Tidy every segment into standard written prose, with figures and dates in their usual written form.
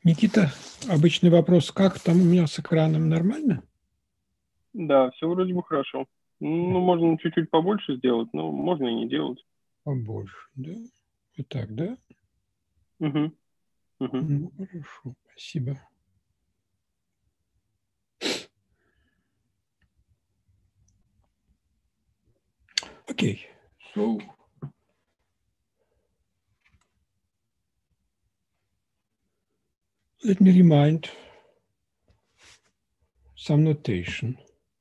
Никита, обычный вопрос, как там у меня с экраном, нормально? Да, все вроде бы хорошо. Ну, можно чуть-чуть побольше сделать, но можно и не делать. Побольше, да? Вот так, да? Угу, угу. Ну, хорошо, спасибо. Окей, so let me remind some notation.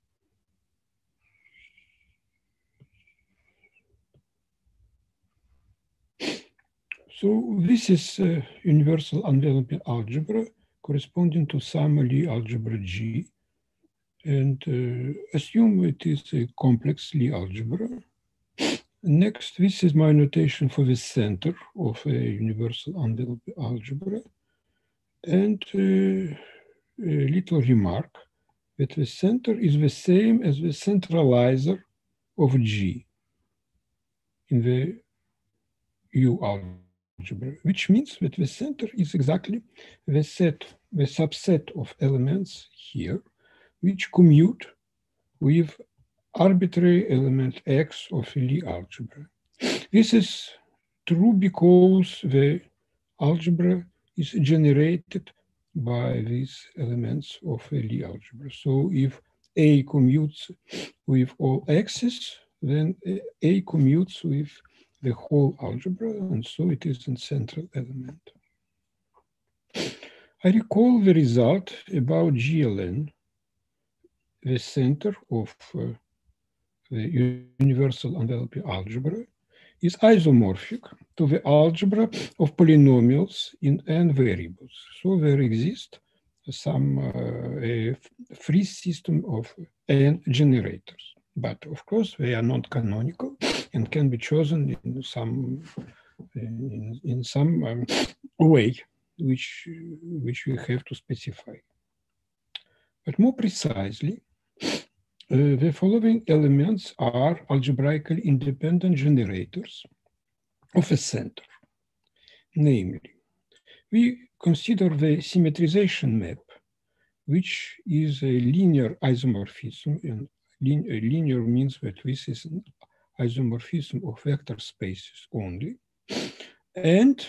So this is universal enveloping algebra corresponding to some Lie algebra G, and assume it is a complex Lie algebra. Next, this is my notation for the center of a universal enveloping algebra. And a little remark that the center is the same as the centralizer of G in the U algebra, which means that the center is exactly the subset of elements here, which commute with arbitrary element X of the Lie algebra. This is true because the algebra is generated by these elements of a Lie algebra. So if A commutes with all x's, then A commutes with the whole algebra, and so it is a central element. I recall the result about GLN, the center of the universal enveloping algebra, is isomorphic to the algebra of polynomials in n variables. So there exists some a free system of n generators, but of course they are not canonical and can be chosen in some way which we have to specify. But more precisely, the following elements are algebraically independent generators of a center. Namely, we consider the symmetrization map, which is a linear isomorphism, and linear means that this is an isomorphism of vector spaces only. And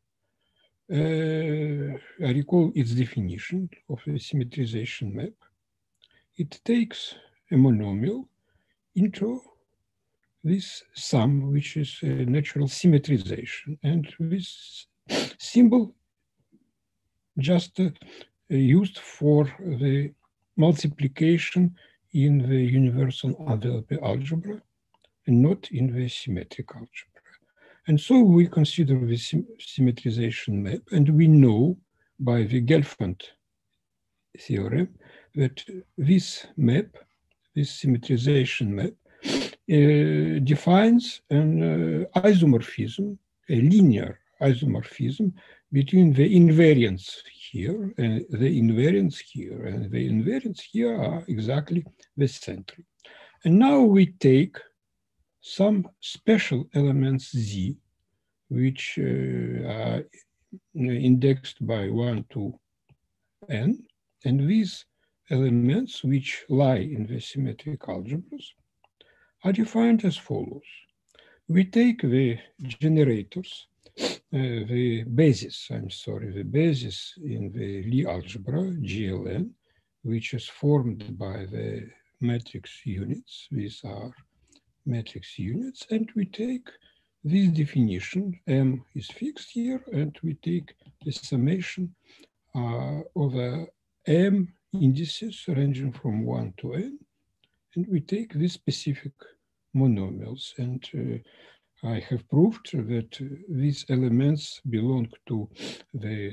I recall its definition of a symmetrization map. It takes a monomial into this sum, which is a natural symmetrization. And this symbol just used for the multiplication in the universal enveloping algebra and not in the symmetric algebra. And so we consider the symmetrization map, and we know by the Gelfand theorem that this map, this symmetrization map, defines an isomorphism, a linear isomorphism between the invariants here and the invariants here. And the invariants here are exactly the center. And now we take some special elements Z, which are indexed by 1 to n, and these elements which lie in the symmetric algebras are defined as follows. We take the generators, the basis in the Lie algebra, GLN, which is formed by the matrix units. These are matrix units, and we take this definition, M is fixed here, and we take the summation of M indices ranging from 1 to n, and we take these specific monomials. And I have proved that these elements belong to the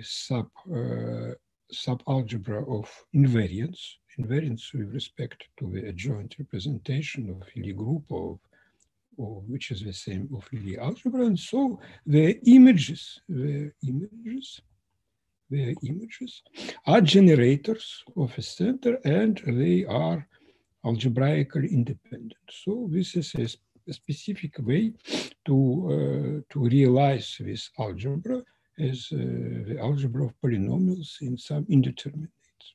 subalgebra of invariants with respect to the adjoint representation of Lie group of which is the same of Lie algebra. And so the images are generators of a center, and they are algebraically independent. So this is a specific way to realize this algebra, as the algebra of polynomials in some indeterminates.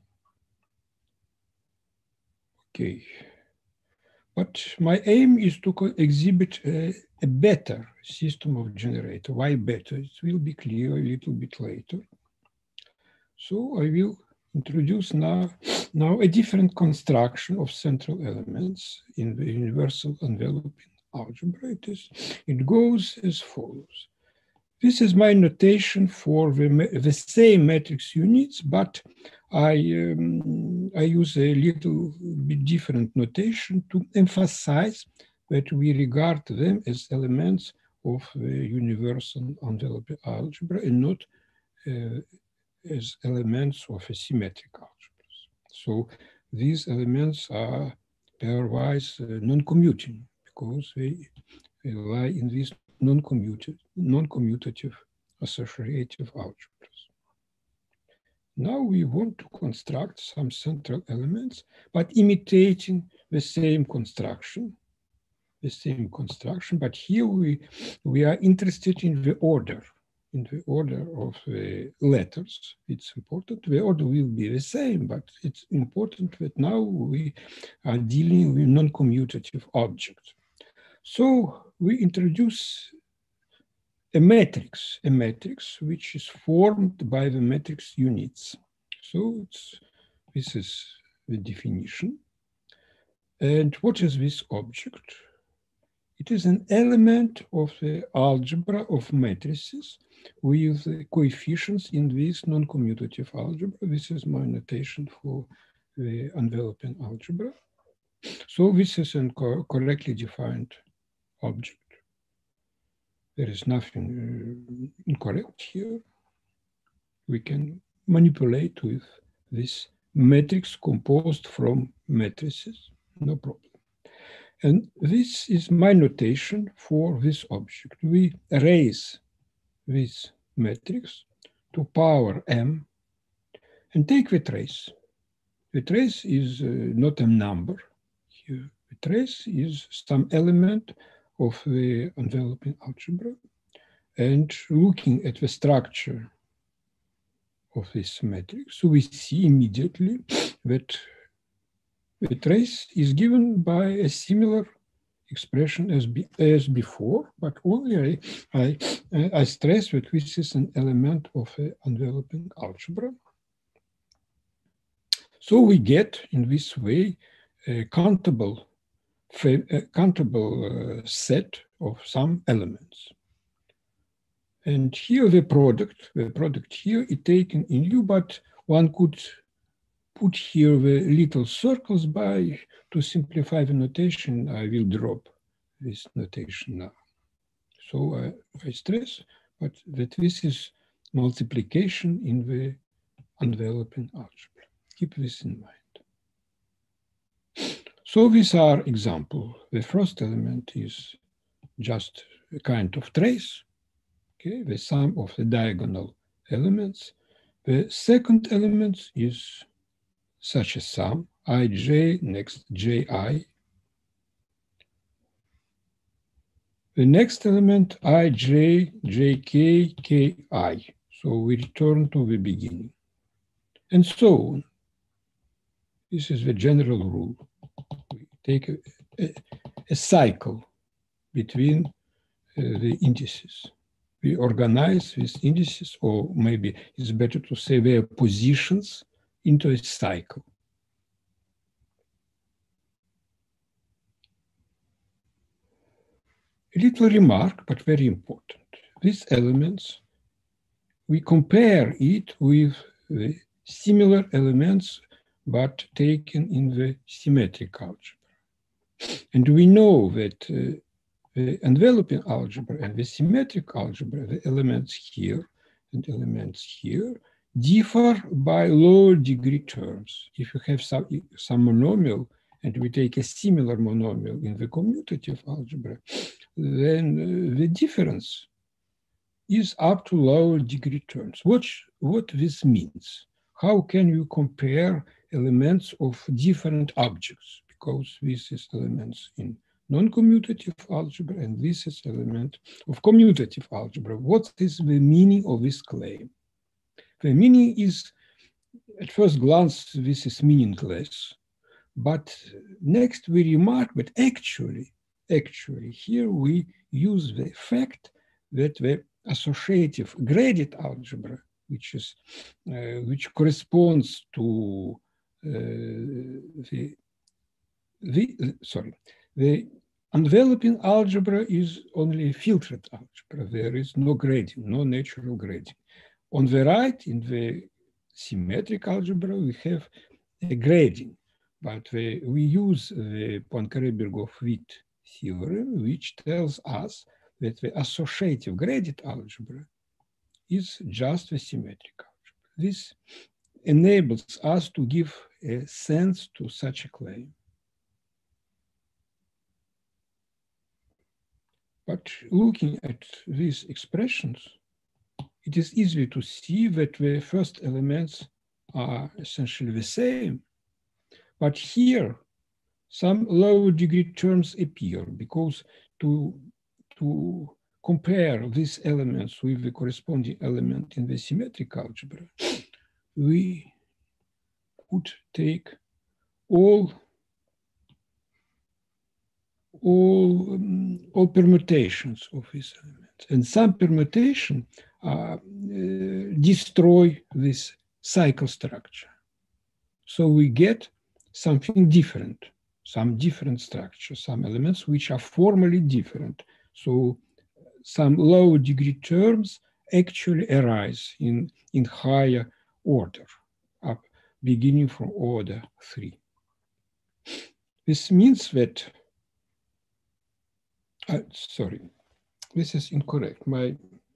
Okay. But my aim is to exhibit a better system of generator. Why better? It will be clear a little bit later. So I will introduce now a different construction of central elements in the universal enveloping algebra. It goes as follows. This is my notation for the same matrix units, but I use a little bit different notation to emphasize that we regard them as elements of the universal enveloping algebra and not as elements of a symmetric algebras. So these elements are pairwise non-commuting because they lie in these non-commutative associative algebras. Now we want to construct some central elements, but imitating the same construction, but here we are interested in the order of the letters. It's important. The order will be the same, but it's important that now we are dealing with non-commutative objects. So we introduce a matrix which is formed by the matrix units. So this is the definition. And what is this object? It is an element of the algebra of matrices with the coefficients in this non-commutative algebra. This is my notation for the enveloping algebra. So this is a correctly defined object. There is nothing incorrect here. We can manipulate with this matrix composed from matrices, no problem. And this is my notation for this object. We raise this matrix to power m and take the trace. The trace is not a number here. The trace is some element of the enveloping algebra. And looking at the structure of this matrix, so we see immediately that the trace is given by a similar expression as before, but only I stress that this is an element of an enveloping algebra. So we get, in this way, a countable set of some elements. And here the product here is taken in U, but one could put here the little circles by to simplify the notation. I will drop this notation now. So I stress, but that this is multiplication in the enveloping algebra. Keep this in mind. So these are examples. The first element is just a kind of trace, okay, the sum of the diagonal elements. The second element is such a sum, ij next ji. The next element, ij, jk, ki. So we return to the beginning. And so on. This is the general rule. We take a cycle between the indices. We organize these indices, or maybe it's better to say their positions, into a cycle. A little remark, but very important. These elements, we compare it with the similar elements, but taken in the symmetric algebra. And we know that the enveloping algebra and the symmetric algebra, the elements here and elements here, differ by lower degree terms. If you have some monomial and we take a similar monomial in the commutative algebra, then the difference is up to lower degree terms. What this means? How can you compare elements of different objects? Because this is elements in non-commutative algebra, and this is element of commutative algebra. What is the meaning of this claim? The meaning is, at first glance, this is meaningless, but next we remark that actually here we use the fact that the associative graded algebra, which corresponds to the enveloping algebra is only a filtered algebra. There is no grading, no natural grading. On the right, in the symmetric algebra, we have a grading, but we use the Poincaré-Berghoff-Witt theorem, which tells us that the associative graded algebra is just the symmetric algebra. This enables us to give a sense to such a claim. But looking at these expressions, it is easy to see that the first elements are essentially the same. But here, some lower degree terms appear, because to compare these elements with the corresponding element in the symmetric algebra, we would take all permutations of these elements. And some permutation destroy this cycle structure. So we get something different, some different structure, some elements which are formally different. So some low degree terms actually arise in higher order, up beginning from order 3. This means that, sorry, this is incorrect. My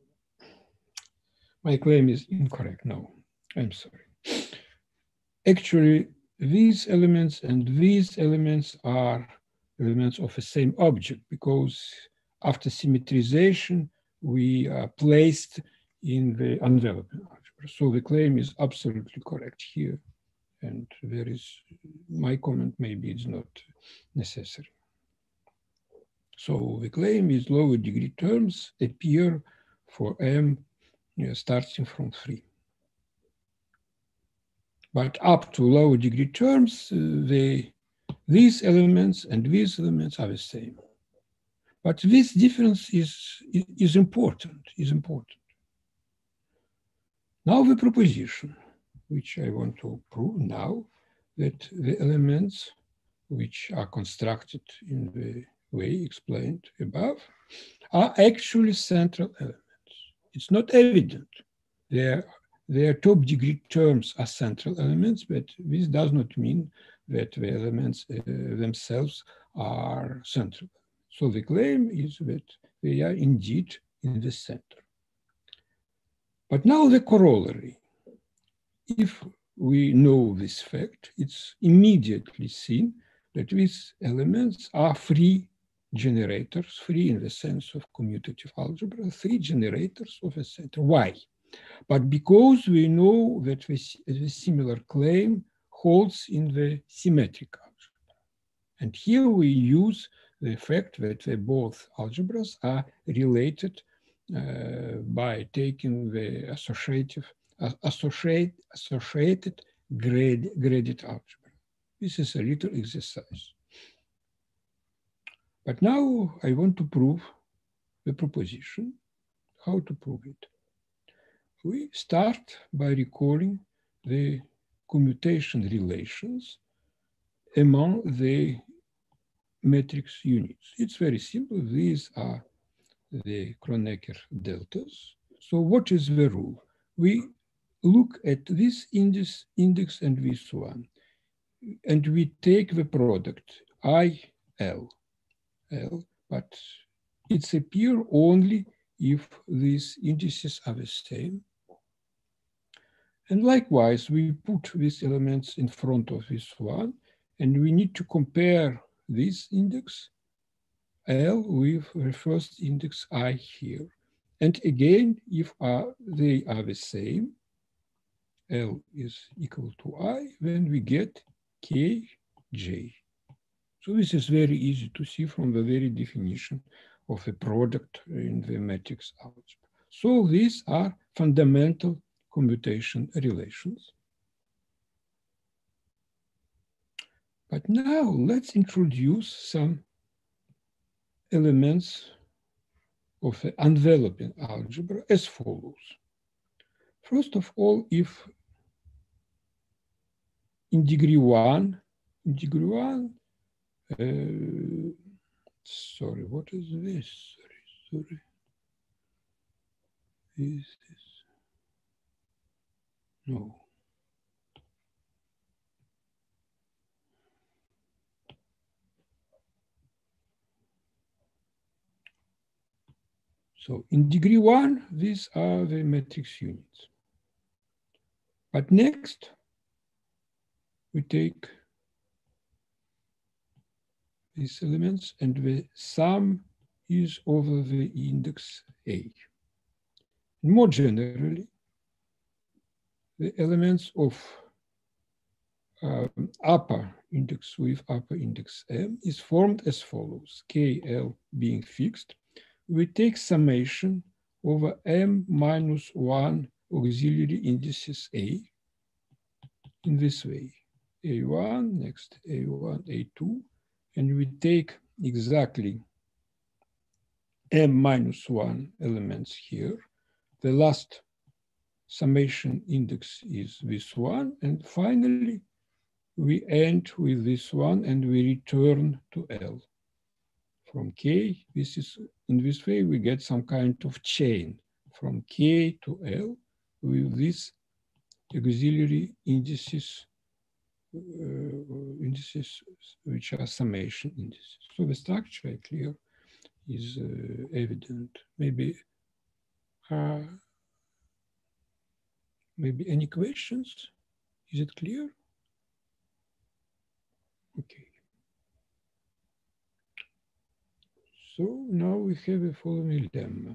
claim is incorrect. No, I'm sorry. Actually, these elements and these elements are elements of the same object, because after symmetrization, we are placed in the enveloping algebra. So the claim is absolutely correct here. And there is, my comment maybe is not necessary. So the claim is lower degree terms appear for M starting from 3. But up to lower degree terms, these elements and these elements are the same. But this difference is important. Now the proposition, which I want to prove now, that the elements which are constructed in the way explained above are actually central elements. It's not evident. Their top degree terms are central elements, but this does not mean that the elements themselves are central. So the claim is that they are indeed in the center. But now the corollary. If we know this fact, it's immediately seen that these elements are free generators, free in the sense of commutative algebra, free generators of a center. Why? But because we know that the similar claim holds in the symmetric algebra. And here we use the fact that both algebras are related by taking the associated graded algebra. This is a little exercise. But now I want to prove the proposition. How to prove it? We start by recalling the commutation relations among the matrix units. It's very simple. These are the Kronecker deltas. So what is the rule? We look at this index and this one, and we take the product IL, but it's appear only if these indices are the same. And likewise, we put these elements in front of this one, and we need to compare this index L with the first index I here. And again, if they are the same, L is equal to I, then we get Kj. So this is very easy to see from the very definition of a product in the matrix algebra. So these are fundamental commutation relations. But now let's introduce some elements of the enveloping algebra as follows. First of all, if in degree one, sorry, what is this? Sorry. Is this? No. So in degree one, these are the matrix units. But next, we take these elements and the sum is over the index A. More generally, the elements of upper index with upper index M is formed as follows. KL being fixed, we take summation over M minus 1 auxiliary indices A in this way. A1, next A1, A2, and we take exactly M minus 1 elements here. The last summation index is this one, and finally we end with this one and we return to L. From K, this is, in this way we get some kind of chain from K to L with these auxiliary indices, which are summation indices. So the structure, I clear, is evident. Maybe any questions? Is it clear? Okay. So now we have a following lemma.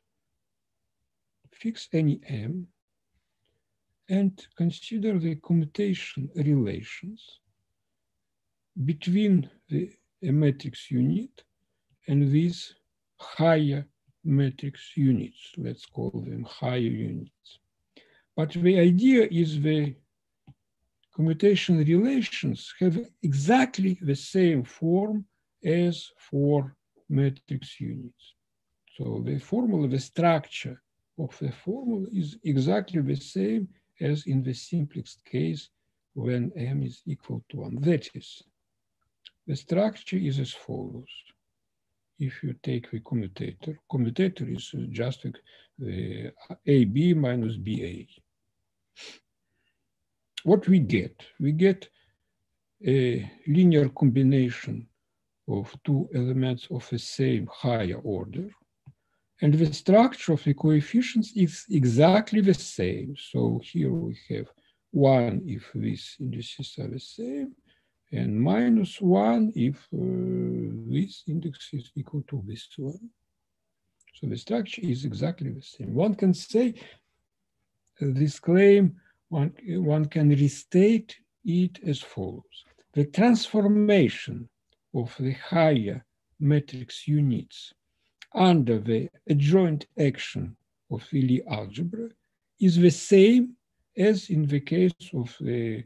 Fix any M and consider the commutation relations between the matrix unit and these higher matrix units. Let's call them higher units. But the idea is the commutation relations have exactly the same form as for matrix units. So the formula, the structure of the formula is exactly the same as in the simplest case when M is equal to 1. That is, the structure is as follows. If you take the commutator is just the AB minus BA. What we get? We get a linear combination of two elements of the same higher order, and the structure of the coefficients is exactly the same. So here we have 1 if these indices are the same, and minus 1 if this index is equal to this one. So the structure is exactly the same. One can say this claim, one can restate it as follows. The transformation of the higher matrix units under the adjoint action of the Lie algebra is the same as in the case of the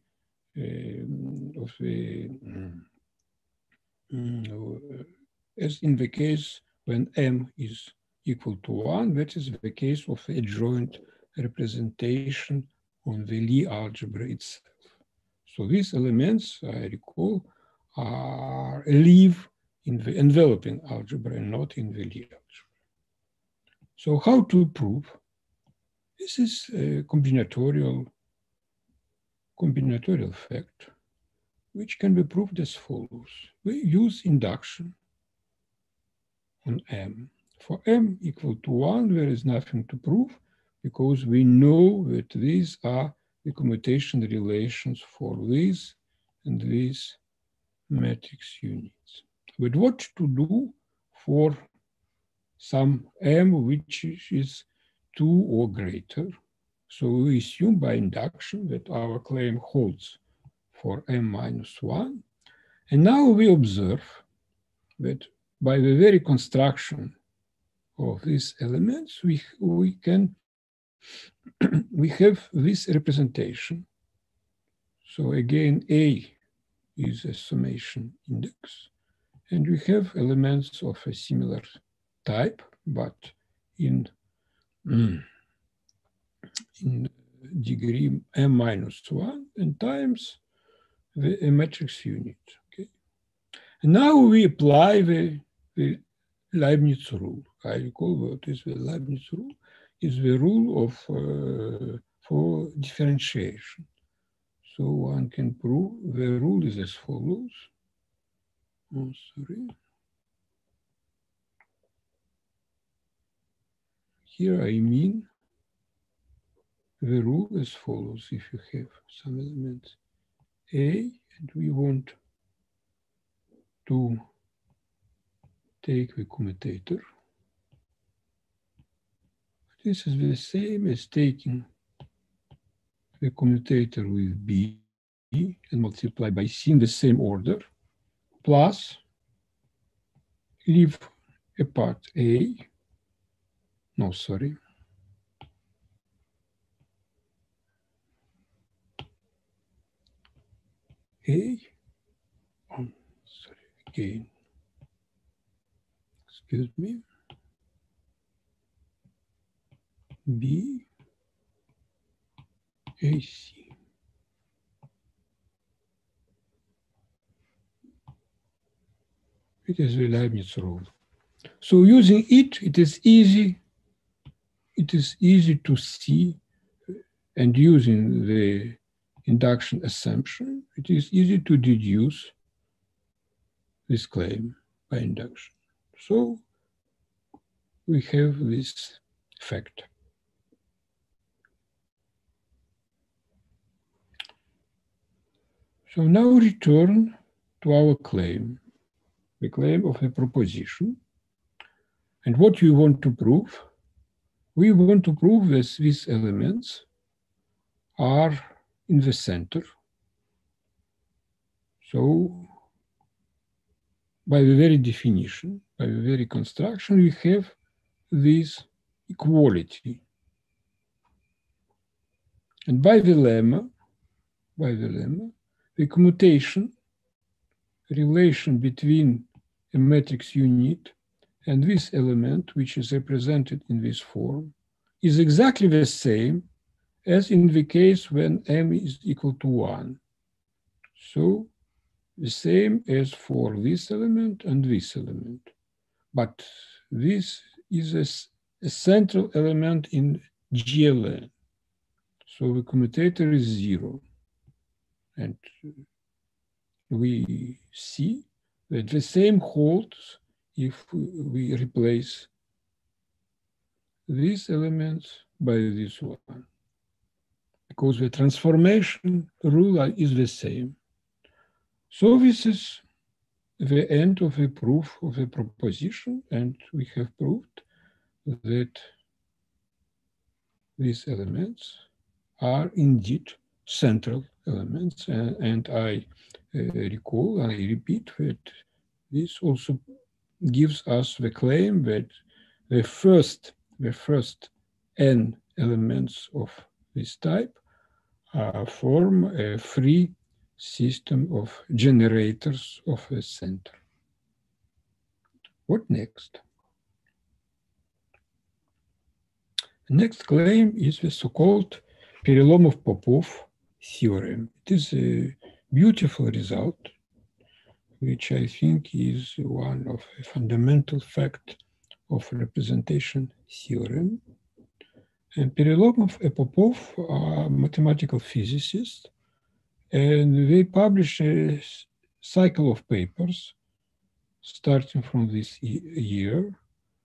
as in the case when M is equal to 1, that is the case of the adjoint representation on the Lie algebra itself. So these elements, I recall, live in the enveloping algebra and not in the Lie algebra. So how to prove? This is a combinatorial fact, which can be proved as follows. We use induction on M. For M equal to 1, there is nothing to prove because we know that these are the commutation relations for these and these matrix units. But what to do for some M which is 2 or greater? So we assume by induction that our claim holds for M minus 1. And now we observe that by the very construction of these elements, we have this representation. So again, A is a summation index, and we have elements of a similar type, but in degree m-1 and times the matrix unit. Okay. And now we apply the Leibniz rule. I recall what is the Leibniz rule. Is the rule of for differentiation. So one can prove the rule is as follows. Oh, sorry. Here I mean the rule as follows. If you have some elements A and we want to take the commutator, this is the same as taking the commutator with B and multiply by C in the same order, plus leave apart A. No, sorry. A. Sorry, again. Excuse me. B. A. C. It is the Leibniz rule. So using it, it is easy to see, and using the induction assumption, it is easy to deduce this claim by induction. So we have this fact. So now return to our claim, the claim of a proposition. And what we want to prove? We want to prove that these elements are in the center. So by the very definition, by the very construction, we have this equality. And by the lemma, the commutation relation between a matrix unit and this element, which is represented in this form, is exactly the same as in the case when m is equal to 1. So the same as for this element and this element. But this is a central element in GLN. So the commutator is 0. And we see that the same holds if we replace these elements by this one, because the transformation rule is the same. So this is the end of the proof of the proposition, and we have proved that these elements are indeed central elements, and I recall, I repeat that this also gives us the claim that the first n elements of this type form a free system of generators of a center. What next? The next claim is the so-called Perelomov-Popov theorem. It is a beautiful result, which I think is one of a fundamental fact of representation theorem. And Perelomov and Popov are mathematical physicists, and they publish a cycle of papers starting from this year,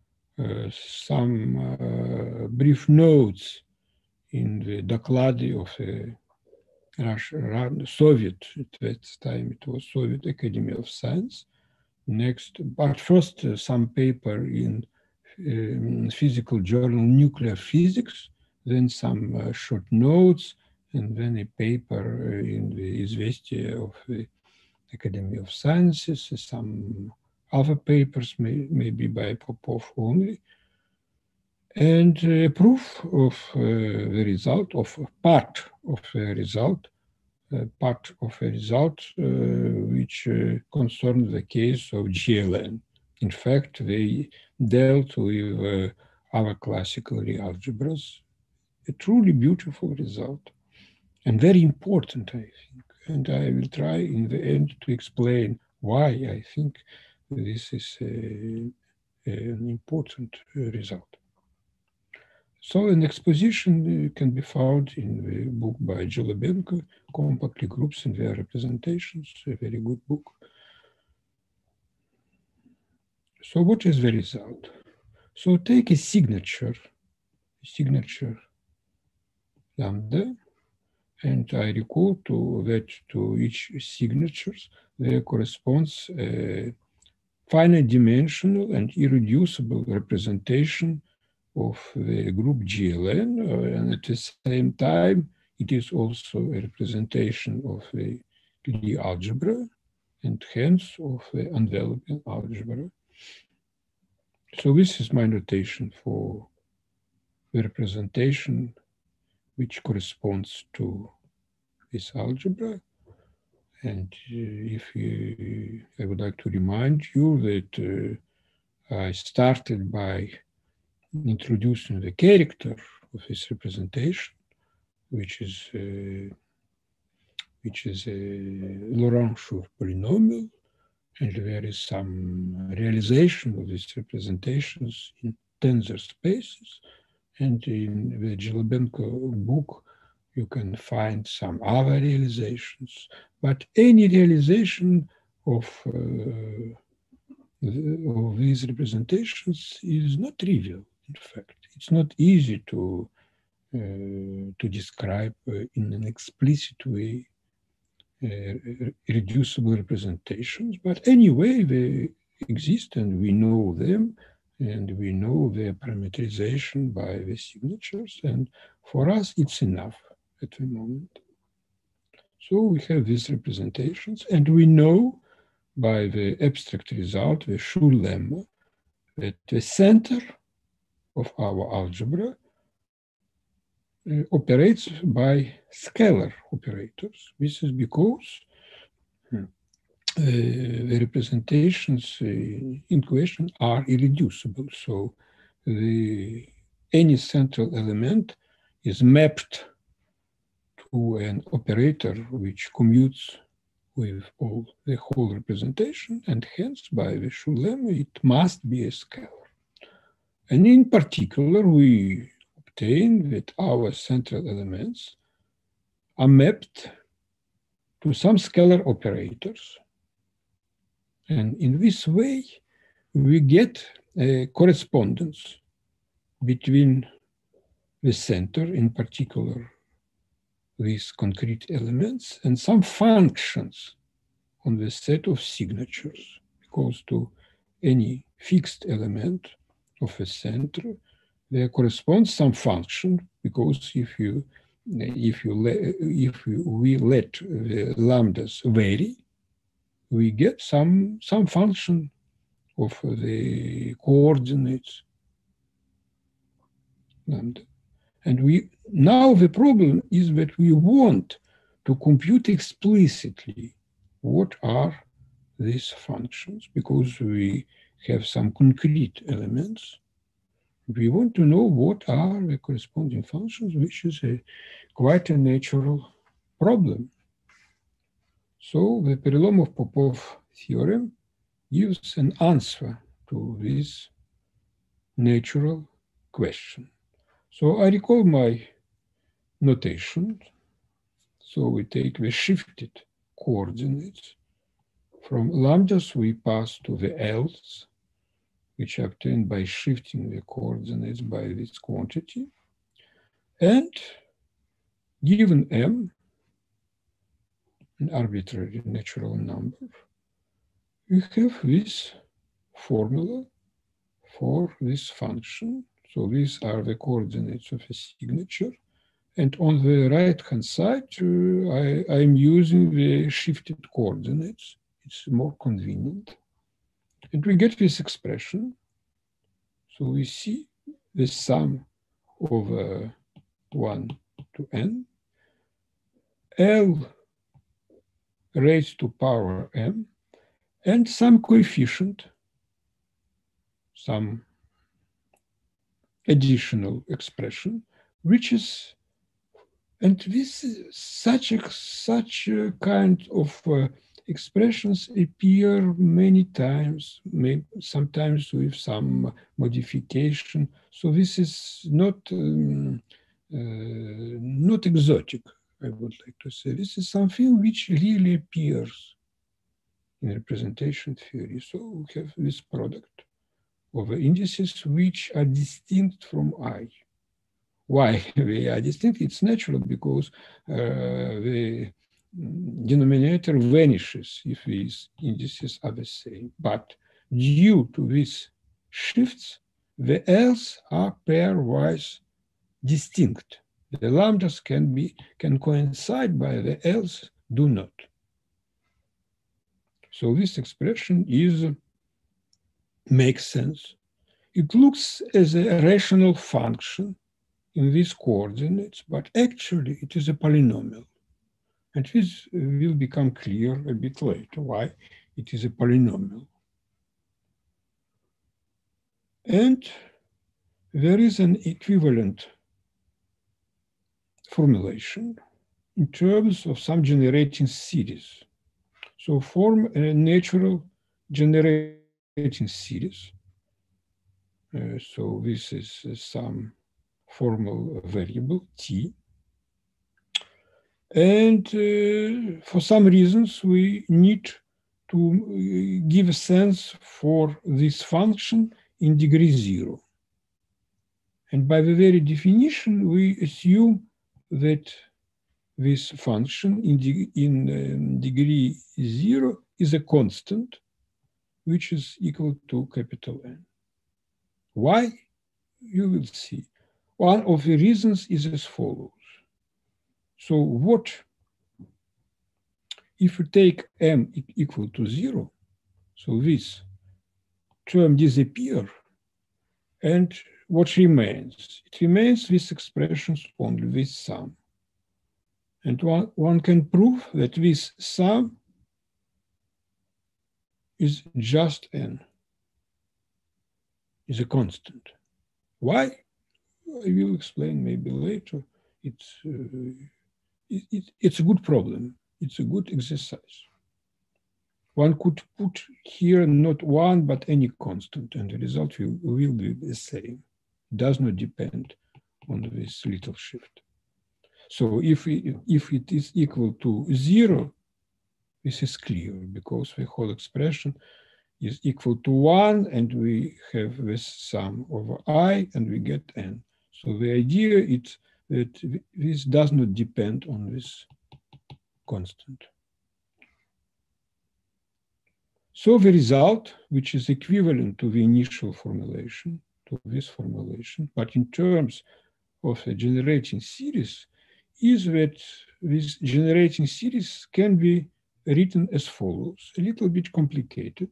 some brief notes in the Doklady of the Soviet, at that time it was Soviet Academy of Science. Next, but first some paper in physical journal Nuclear Physics, then some short notes, and then a paper in the Izvestia of the Academy of Sciences, some other papers, maybe by Popov only. And proof of the result, of part of a result, which concerns the case of GLN. In fact, they dealt with our classical algebras. A truly beautiful result and very important, I think. And I will try in the end to explain why I think this is an important result. So an exposition can be found in the book by Golubenko, Compactly Groups and Their Representations, a very good book. So what is the result? So take a signature lambda, and I recall that to each signatures there corresponds a finite dimensional and irreducible representation of the group GLN, and at the same time, it is also a representation of the Lie algebra, and hence of the enveloping algebra. So this is my notation for the representation which corresponds to this algebra. And I would like to remind you that I started by introducing the character of this representation, which is a Laurent-Schur polynomial, and there is some realization of these representations in tensor spaces. And in the Golubenko book, you can find some other realizations, but any realization of these representations is not trivial. In fact, it's not easy to describe in an explicit way reducible representations, but anyway, they exist and we know them, and we know their parameterization by the signatures, and for us it's enough at the moment. So we have these representations, and we know by the abstract result, the Schur lemma, that the center of our algebra operates by scalar operators. This is because the representations in question are irreducible. So any central element is mapped to an operator which commutes with the whole representation, and hence by the Schur lemma it must be a scalar. And in particular, we obtain that our central elements are mapped to some scalar operators. And in this way, we get a correspondence between the center, in particular, these concrete elements, and some functions on the set of signatures, because to any fixed element of a center, there corresponds some function, because if we let the lambdas vary, we get some function of the coordinates lambda. And now the problem is that we want to compute explicitly what are these functions, because we have some concrete elements. We want to know what are the corresponding functions, which is quite a natural problem. So the Perelomov-Popov theorem gives an answer to this natural question. So I recall my notation. So we take the shifted coordinates. From lambdas, we pass to the L's, which are obtained by shifting the coordinates by this quantity. And given M, an arbitrary natural number, we have this formula for this function. So these are the coordinates of a signature. And on the right-hand side, I'm using the shifted coordinates. It's more convenient. And we get this expression. So we see the sum of 1 to n, L raised to power m, and some coefficient, some additional expression, which is, and this such a kind of expressions appear many times, sometimes with some modification. So this is not exotic, I would like to say. This is something which really appears in representation theory. So we have this product of indices which are distinct from I. Why they are distinct? It's natural because the denominator vanishes if these indices are the same. But due to these shifts, the L's are pairwise distinct. The lambdas can coincide, but the L's do not. So this expression makes sense. It looks as a rational function in these coordinates, but actually it is a polynomial. And this will become clear a bit later, why it is a polynomial. And there is an equivalent formulation in terms of some generating series. So form a natural generating series. So this is some formal variable, t. And for some reasons, we need to give a sense for this function in degree 0. And by the very definition, we assume that this function in degree 0 is a constant, which is equal to capital N. Why? You will see. One of the reasons is as follows. So what if you take m equal to 0, so this term disappears, and what remains? It remains these expressions only, this sum. And one can prove that this sum is just n, is a constant. Why? I will explain maybe later. It's a good problem. It's a good exercise. One could put here not one, but any constant, and the result will be the same. It does not depend on this little shift. So if it is equal to 0, this is clear because the whole expression is equal to 1, and we have this sum over I, and we get n. So the idea is that this does not depend on this constant. So the result, which is equivalent to the initial formulation, to this formulation, but in terms of a generating series, is that this generating series can be written as follows, a little bit complicated.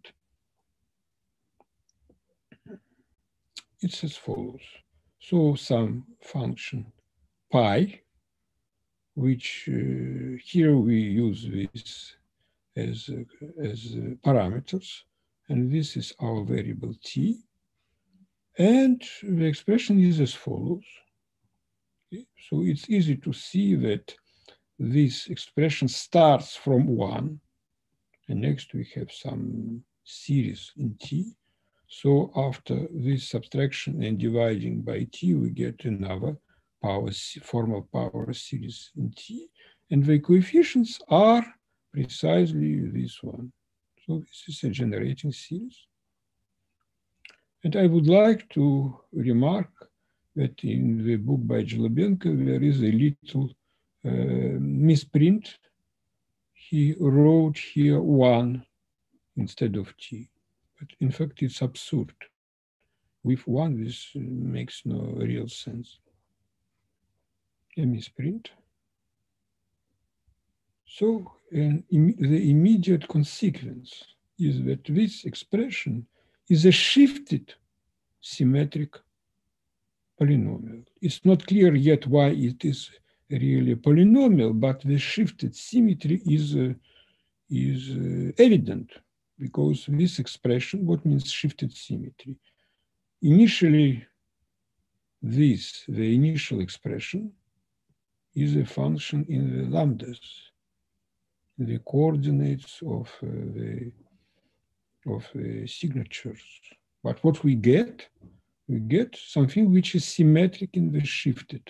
It's as follows. So some function pi, which here we use this as parameters, and this is our variable t. And the expression is as follows. Okay? So it's easy to see that this expression starts from 1, and next we have some series in t. So after this subtraction and dividing by t, we get another formal power series in t, and the coefficients are precisely this one. So this is a generating series. And I would like to remark that in the book by Jolobenko, there is a little misprint. He wrote here 1 instead of t, but in fact it's absurd. With 1, this makes no real sense. A misprint. So the immediate consequence is that this expression is a shifted symmetric polynomial. It's not clear yet why it is really a polynomial, but the shifted symmetry is evident, because this expression, what means shifted symmetry? Initially, the initial expression is a function in the lambdas, the coordinates of the signatures. But what we get something which is symmetric in the shifted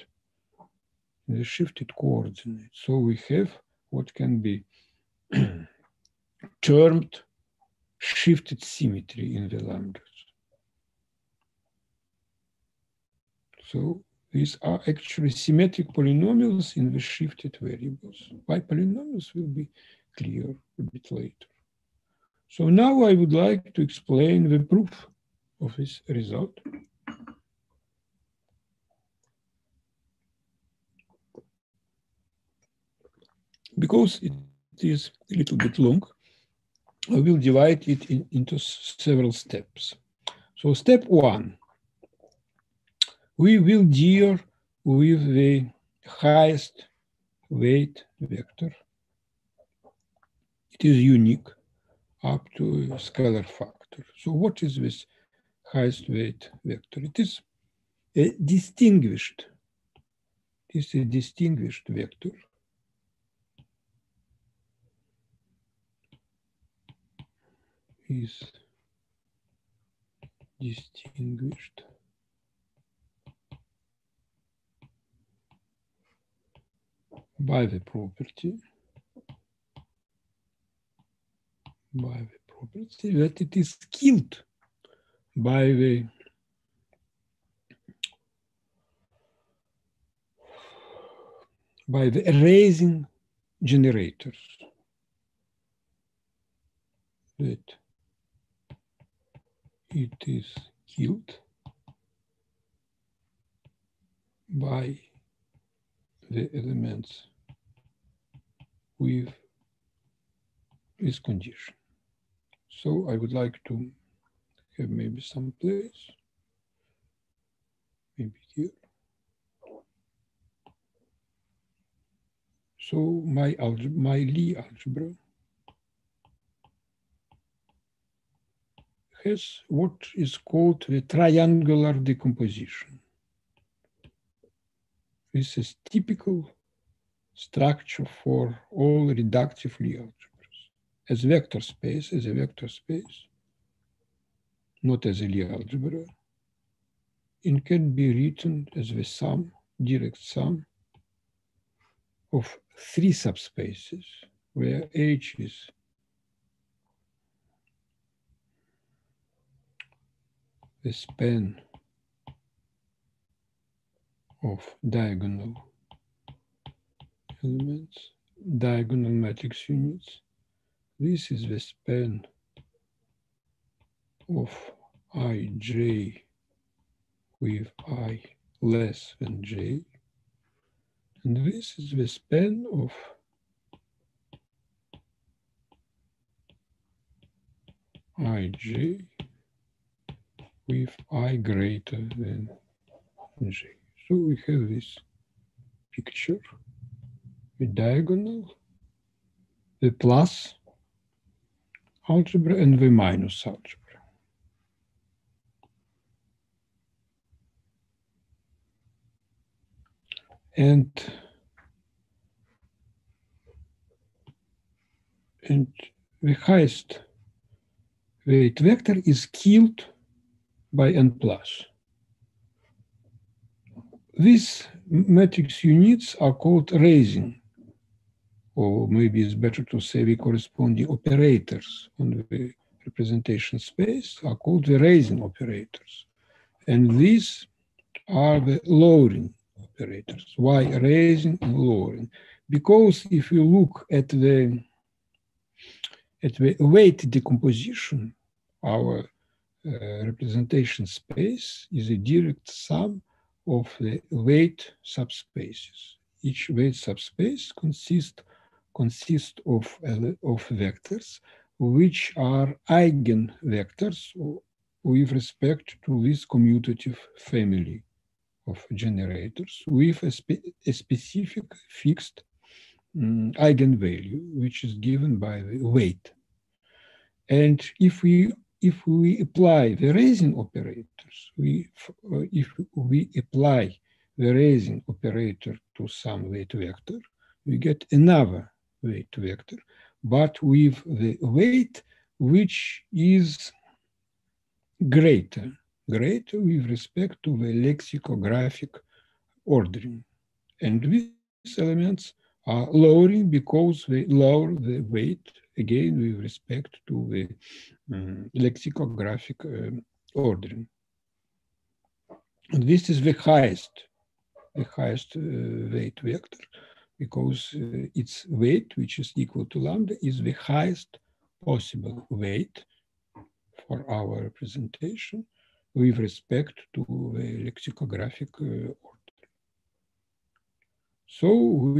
coordinates. So we have what can be termed shifted symmetry in the lambdas. So these are actually symmetric polynomials in the shifted variables. Why polynomials will be clear a bit later. So now I would like to explain the proof of this result. Because it is a little bit long, I will divide it into several steps. So step one, we will deal with the highest weight vector. It is unique up to a scalar factor. So what is this highest weight vector? It is a distinguished vector. Is distinguished by the property that it is killed by the erasing generators, that it is killed by the elements with this condition. So I would like to have maybe some place, maybe here. So my Lie algebra has what is called the triangular decomposition. This is typical structure for all reductive Lie algebras. As a vector space, not as a Lie algebra, it can be written as the sum, direct sum of three subspaces, where H is the span of diagonal elements, diagonal matrix units. This is the span of ij with I less than j. And this is the span of ij with I greater than j. So we have this picture, the diagonal, the plus algebra, and the minus algebra. And the highest weight vector is killed by n plus. These matrix units are called raising, or maybe it's better to say the corresponding operators on the representation space are called the raising operators. And these are the lowering operators. Why raising and lowering? Because if you look at the weight decomposition, our representation space is a direct sum of the weight subspaces. Each weight subspace consists consists of vectors which are eigenvectors with respect to this commutative family of generators with a specific fixed eigenvalue, which is given by the weight. And if we apply the raising operators, if we apply the raising operator to some weight vector, we get another weight vector, but with the weight which is greater with respect to the lexicographic ordering. And these elements are lowering because they lower the weight, again, with respect to the lexicographic ordering. And this is the highest weight vector, because its weight, which is equal to lambda, is the highest possible weight for our representation with respect to the lexicographic order. So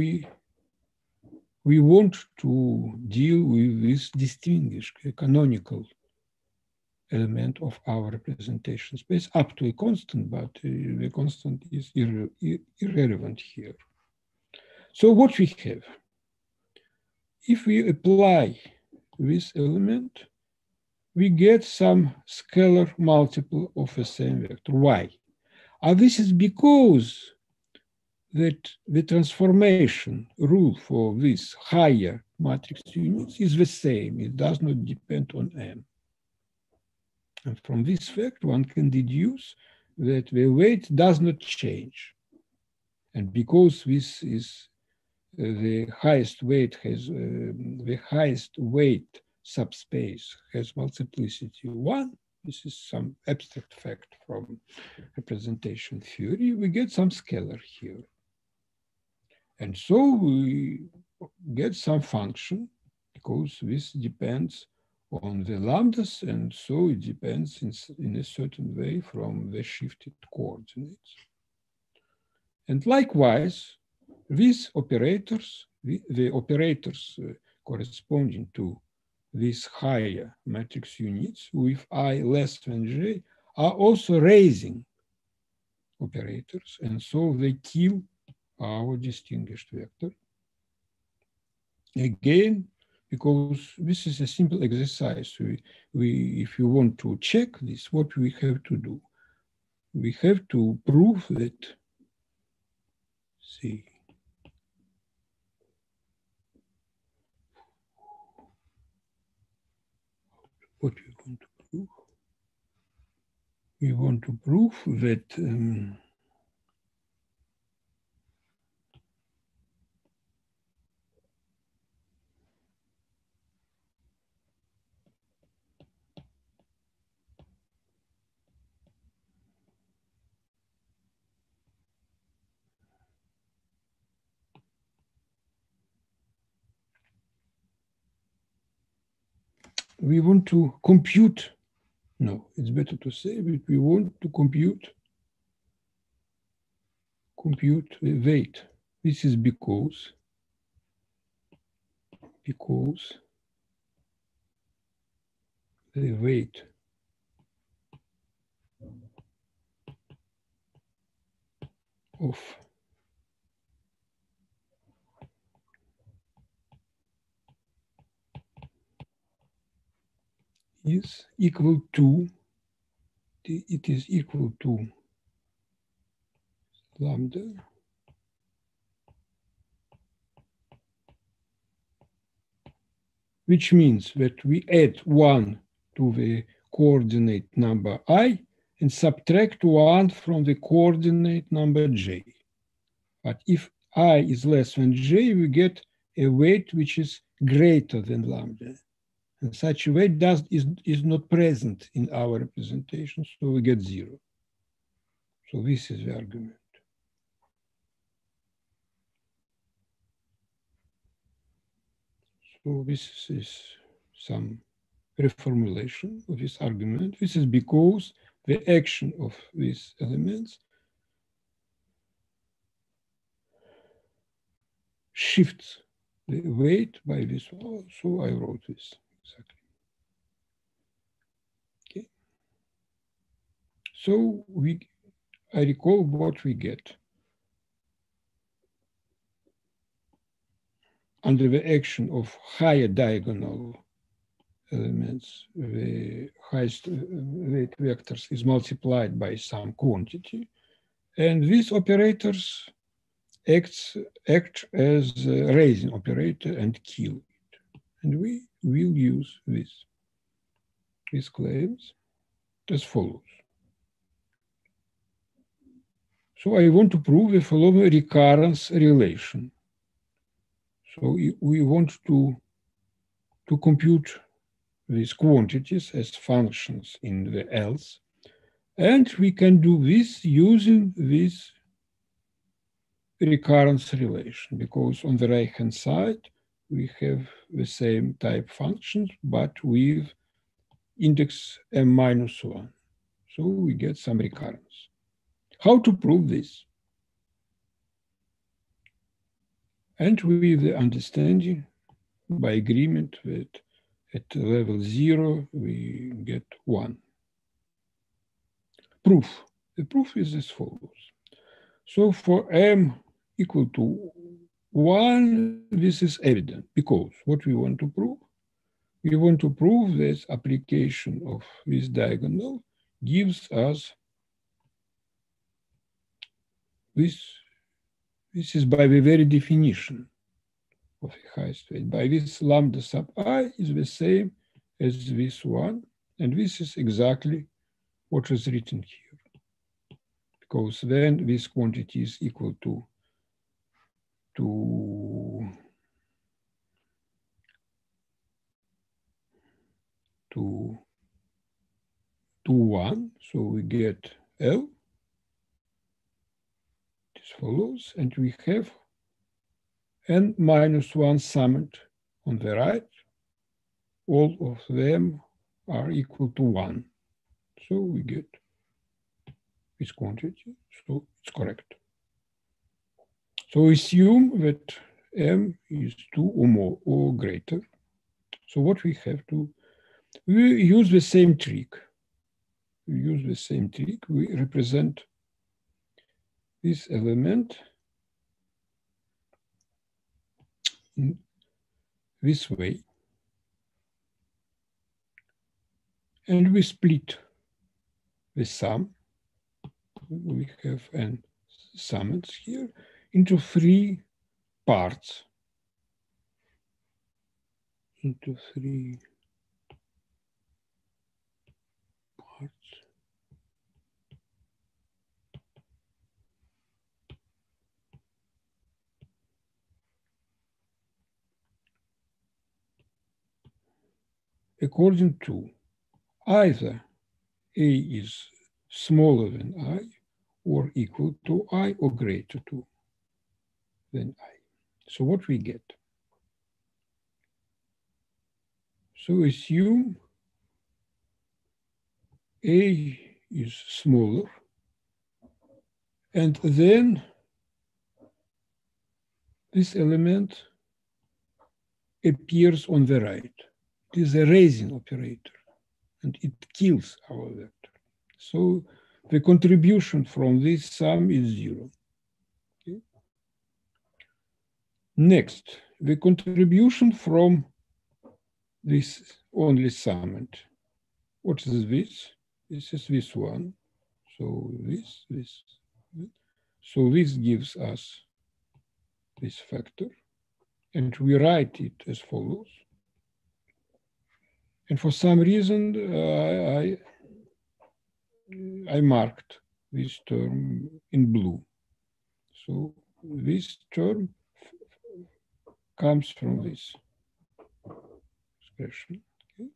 we want to deal with this distinguished canonical element of our representation space up to a constant, but the constant is irrelevant here. So what we have, if we apply this element, we get some scalar multiple of the same vector. Why? This is because that the transformation rule for this higher matrix units is the same. It does not depend on M. And from this fact, one can deduce that the weight does not change. And because this is the highest weight has the highest weight subspace has multiplicity 1. This is some abstract fact from representation theory. We get some scalar here. And so we get some function because this depends on the lambdas, and so it depends in a certain way from the shifted coordinates. And likewise, these operators, the operators corresponding to these higher matrix units with I less than J are also raising operators, and so they kill our distinguished vector. Again, because this is a simple exercise, if you want to check this, what we have to do? We have to prove that, see, what we want to prove? We want to prove that we want to compute, no, it's better to say that we want to compute the weight. This is because the weight of is equal to, it is equal to lambda which means that we add 1 to the coordinate number I and subtract 1 from the coordinate number j. But if I is less than j, we get a weight which is greater than lambda. And such a weight is not present in our representation, so we get 0. So this is the argument. So this is some reformulation of this argument. This is because the action of these elements shifts the weight by this. So I wrote this exactly. Okay. So I recall what we get. Under the action of higher diagonal elements, the highest weight vectors is multiplied by some quantity, and these operators act as a raising operator and kill it. And we will use these claims as follows. So I want to prove the following recurrence relation. So we want to compute these quantities as functions in the else, and we can do this using this recurrence relation, because on the right-hand side, we have the same type functions, but with index m-1. So we get some recurrence. How to prove this? And with the understanding, by agreement, that at level 0, we get 1. Proof. The proof is as follows. So for m equal to 1, this is evident, because what we want to prove? We want to prove that application of this diagonal gives us this. This is by the very definition of the highest weight. By this lambda sub I is the same as this one, and this is exactly what is written here. Because then this quantity is equal to 1, so we get L. This follows, and we have n-1 summed on the right. All of them are equal to 1. So we get this quantity, so it's correct. So assume that m is 2 or more or greater. So what we have to, we use the same trick. We represent this element in this way. And we split the sum. We have n summits here into 3 parts. Into 3 parts. According to either A is smaller than I, or equal to I, or greater to than I. So what we get? So assume A is smaller, and then this element appears on the right. It is a raising operator, and it kills our vector. So the contribution from this sum is 0. Okay. Next, the contribution from this only summand. What is this? This is this one. So this. So this gives us this factor, and we write it as follows. And for some reason, I marked this term in blue. So this term comes from this expression. Okay.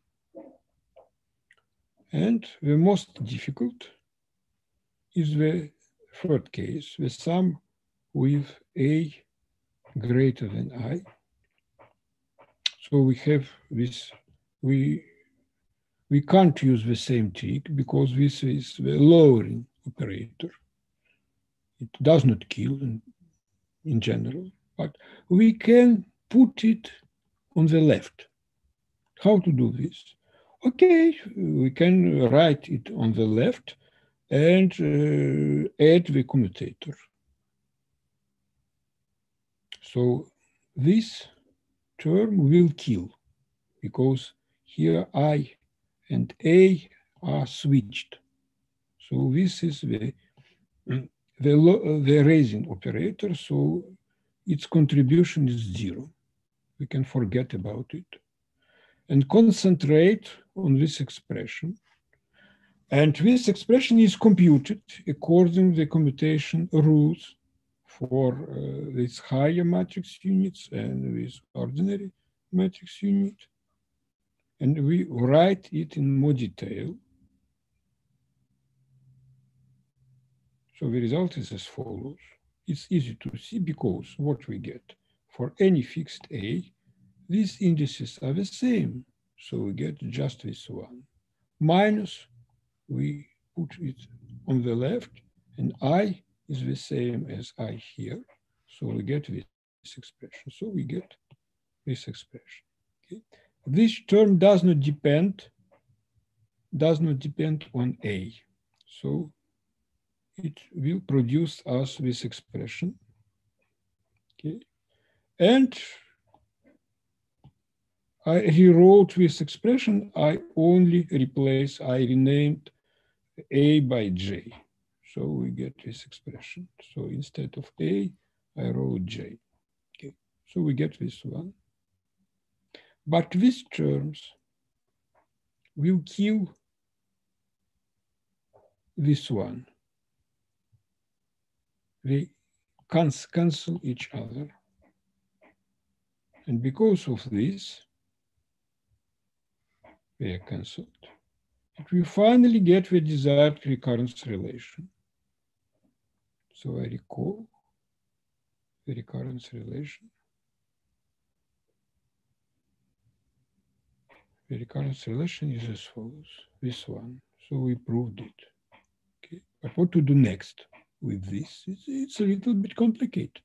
And the most difficult is the third case, the sum with A greater than I. So we have this, we can't use the same trick because this is the lowering operator. It does not kill in general, but we can put it on the left. How to do this? Okay, we can write it on the left and add the commutator. So this term will kill, because here I and A are switched. So this is the raising operator, so its contribution is 0. We can forget about it and concentrate on this expression. And this expression is computed according to the commutation rules for these higher matrix units and with ordinary matrix unit. And we write it in more detail. So the result is as follows. It's easy to see because what we get for any fixed A, these indices are the same. So we get just this one. Minus, we put it on the left, and I is the same as I here. So we get this expression. So we get this expression. Okay? This term does not depend on A. So it will produce us this expression. Okay? And I rewrote this expression. I renamed A by J. So we get this expression. So instead of A, I wrote J. Okay. So we get this one. But these terms will kill this one. They cancel each other. And because of this, they are cancelled. We finally get the desired recurrence relation. So I recall the recurrence relation. The recurrence relation is as follows, this one. So we proved it. Okay. But what to do next with this? It's a little bit complicated.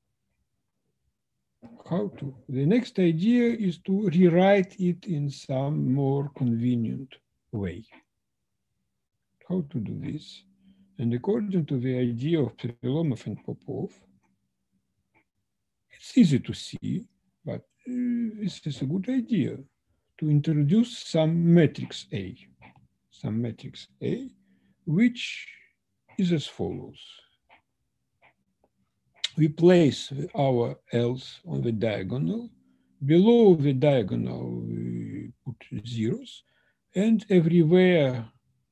How to? The next idea is to rewrite it in some more convenient way. How to do this? And according to the idea of Perelomov and Popov, it's easy to see, but this is a good idea to introduce some matrix A, which is as follows. We place our L's on the diagonal. Below the diagonal, we put zeros, and everywhere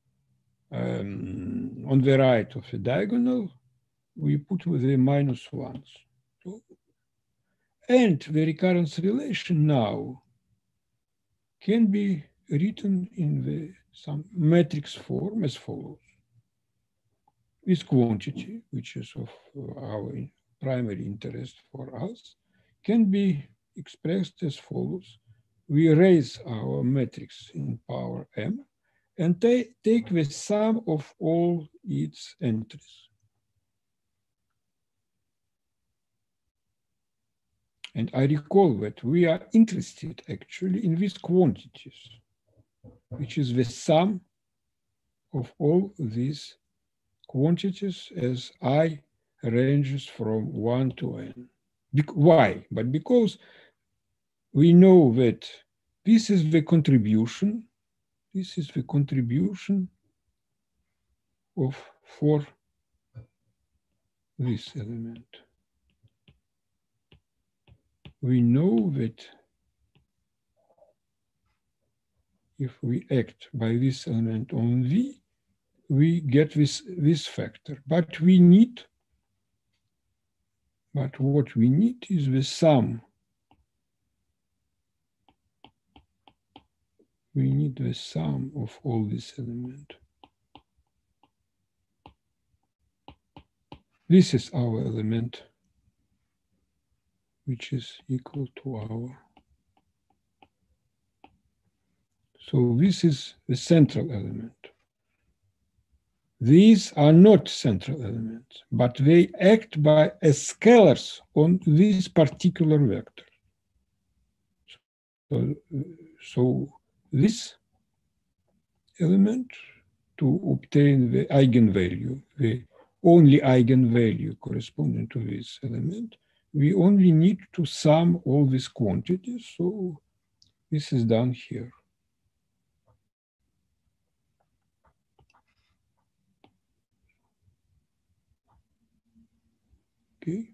on the right of the diagonal, we put the minus ones. So, and the recurrence relation now can be written in some matrix form as follows. This quantity, which is of our primary interest for us, can be expressed as follows. We raise our matrix in power m and take the sum of all its entries. And I recall that we are interested actually in these quantities, which is the sum of all these quantities as I ranges from 1 to n. Why? But because we know that this is the contribution, for this element. We know that if we act by this element on V, we get this factor. But what we need is the sum. We need the sum of all this element. This is our element, which is equal to our. So this is the central element. These are not central elements, but they act as scalars on this particular vector. So this element to obtain the eigenvalue, the only eigenvalue corresponding to this element, we only need to sum all these quantities. So this is done here. Okay.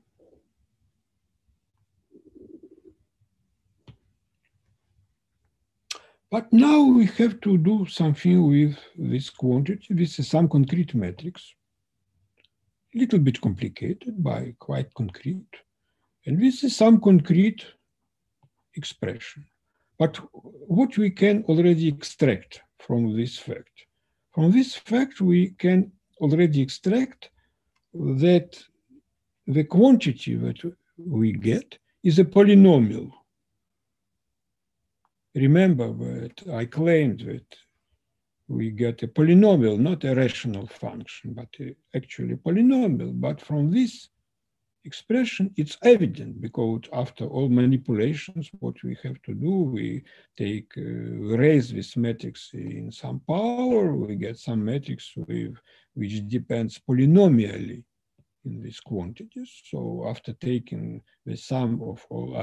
But now we have to do something with this quantity. This is some concrete matrix, a little bit complicated, but quite concrete. And this is some concrete expression. But what we can already extract from this fact? From this fact, we can already extract that the quantity that we get is a polynomial. Remember that I claimed that we get a polynomial, not a rational function, but actually a polynomial. But from this expression, it's evident, because after all manipulations, what we have to do, we raise this matrix in some power, we get some matrix which depends polynomially in these quantities. So after taking the sum of all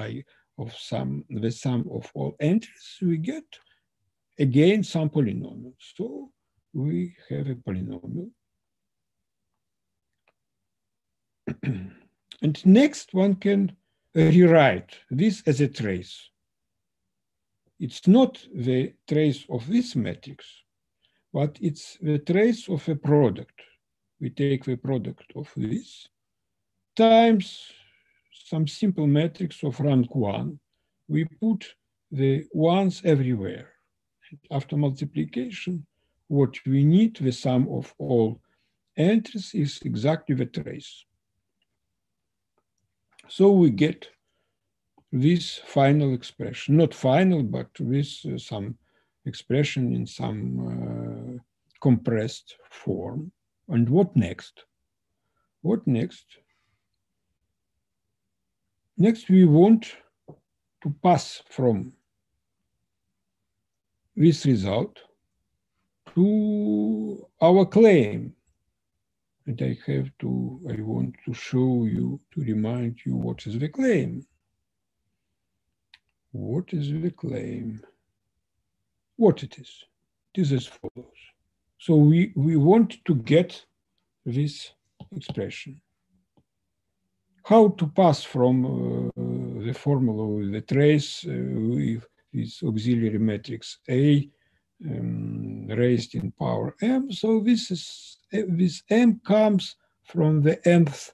entries, we get again some polynomial. So we have a polynomial. And next one can rewrite this as a trace. It's not the trace of this matrix, but it's the trace of a product. We take the product of this times some simple matrix of rank 1. We put the ones everywhere. After multiplication, what we need, the sum of all entries, is exactly the trace. So we get this final expression, not final, but with some expression in some compressed form. And what next? What next? Next, we want to pass from this result to our claim. And I want to show you, to remind you what is the claim. What is the claim? What it is? It is as follows. So we want to get this expression. How to pass from the formula with the trace with this auxiliary matrix A raised in power m. So this m comes from the nth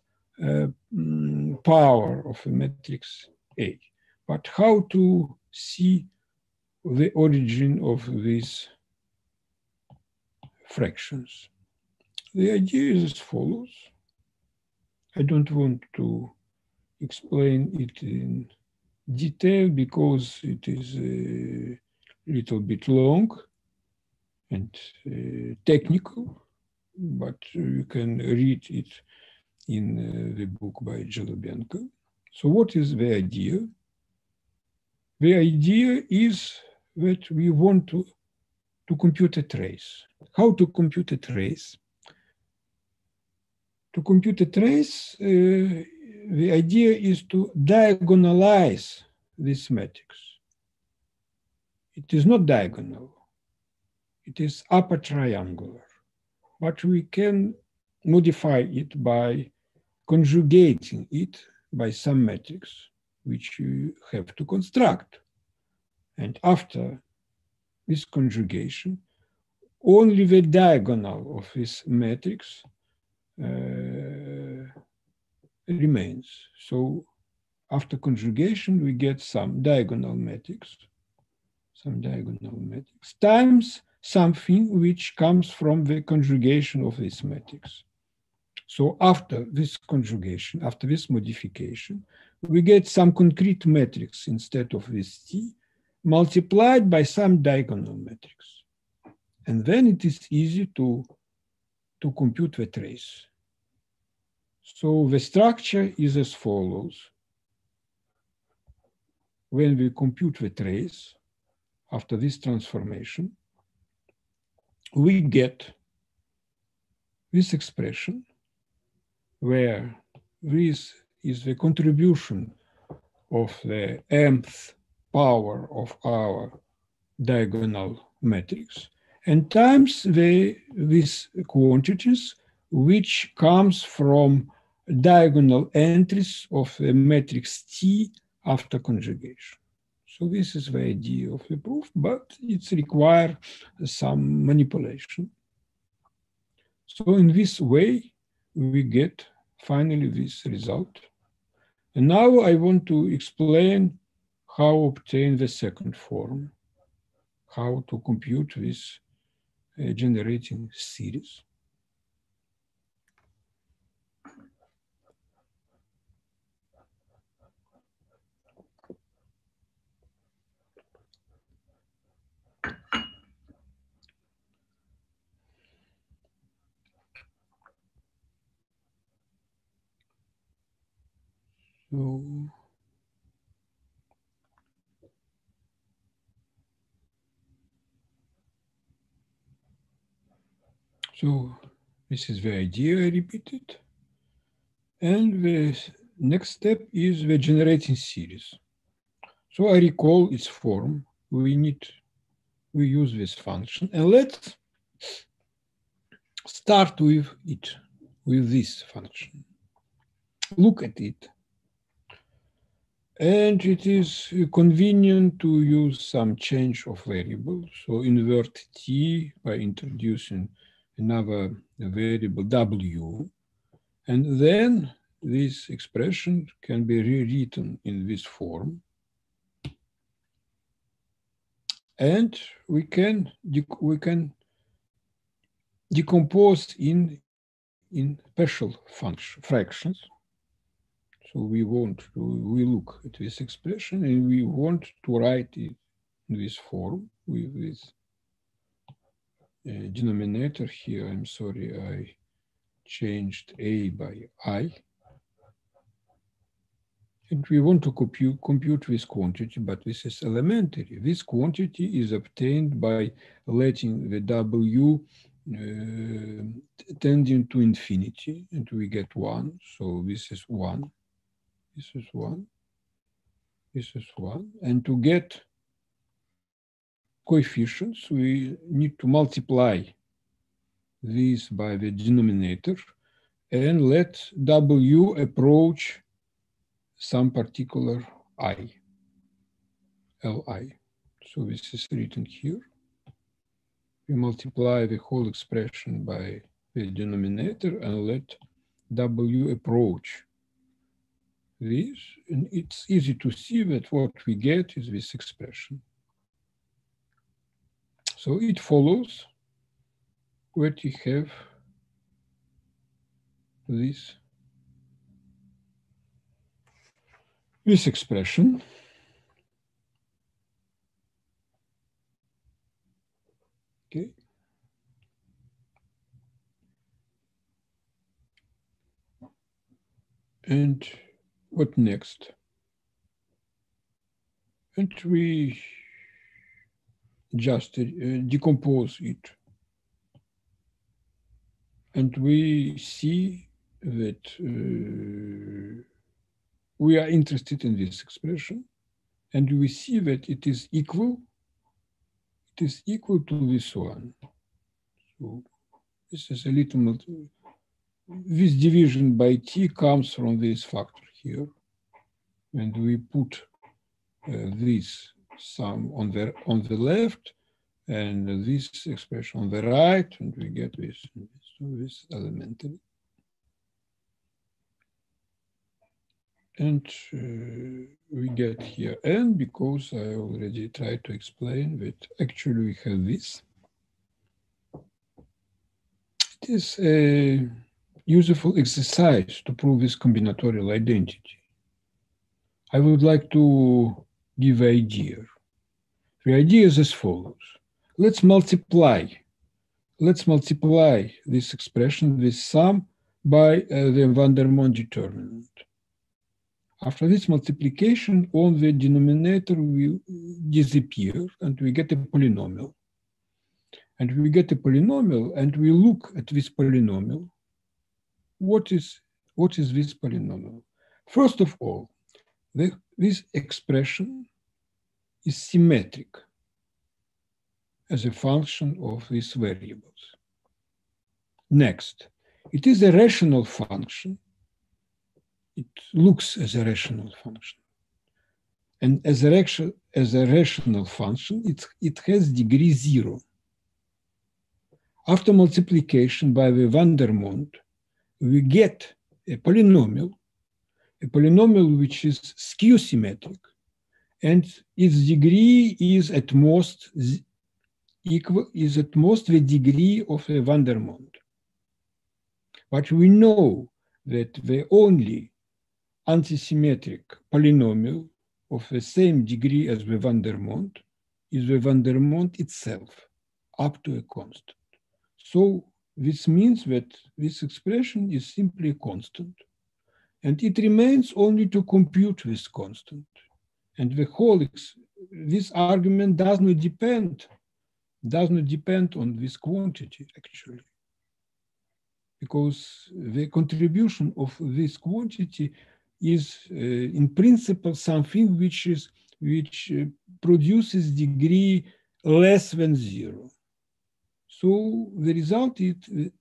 power of a matrix A. But how to see the origin of these fractions? The idea is as follows. I don't want to explain it in detail because it is a little bit long and technical, but you can read it in the book by Jolobenko. So what is the idea? The idea is that we want to compute a trace. How to compute a trace? To compute a trace, the idea is to diagonalize this matrix. It is not diagonal. It is upper triangular. But we can modify it by conjugating it by some matrix, which you have to construct. And after this conjugation, only the diagonal of this matrix remains. So after conjugation, we get some diagonal matrix times something which comes from the conjugation of this matrix. So after this conjugation, after this modification, we get some concrete matrix instead of this T multiplied by some diagonal matrix. And then it is easy to compute the trace. So the structure is as follows. when we compute the trace after this transformation, we get this expression where this is the contribution of the mth power of our diagonal matrix and times these quantities which comes from diagonal entries of the matrix T after conjugation. So this is the idea of the proof, but it requires some manipulation. So in this way, we get finally this result. And now I want to explain how obtain the second form, how to compute this generating series. So this is the idea, I repeat it. And the next step is the generating series. So I recall its form. We use this function, and let's start with it, with this function. Look at it. And it is convenient to use some change of variable. So invert t by introducing another variable w. And then this expression can be rewritten in this form. And we can decompose in partial fractions. So we look at this expression and we want to write it in this form with this denominator here. I'm sorry, I changed a by I. And we want to compute this quantity, but this is elementary. This quantity is obtained by letting the w tending to infinity, and we get 1. So this is 1. This is 1. This is 1. And to get coefficients, we need to multiply this by the denominator and let w approach some particular I, Li. So this is written here. We multiply the whole expression by the denominator and let w approach this. And it's easy to see that what we get is this expression. So it follows that we have this expression. Okay. And what next? And we just decompose it. And we see that we are interested in this expression, and we see that it is equal to this one. So this is a little, this division by t comes from this factor here. And we put this sum on the left and this expression on the right, and we get this. So this elementary. And we get here n because I already tried to explain that actually we have this. It is a useful exercise to prove this combinatorial identity. I would like to give an idea. The idea is as follows. Let's multiply this expression, this sum, by the Vandermonde determinant. After this multiplication, all the denominator will disappear and we get a polynomial. And we get a polynomial and we look at this polynomial. What is this polynomial? First of all, this expression is symmetric as a function of these variables. Next, it is a rational function. It looks as a rational function. And as a rational function, it has degree 0. After multiplication by the Vandermonde, we get a polynomial which is skew-symmetric, and its degree is at most the degree of a Vandermonde. But we know that the only antisymmetric polynomial of the same degree as the Vandermonde is the Vandermonde itself, up to a constant. So this means that this expression is simply a constant, and it remains only to compute this constant. And the whole, this argument does not depend on this quantity, actually, because the contribution of this quantity is in principle something which produces degree less than 0. So the result is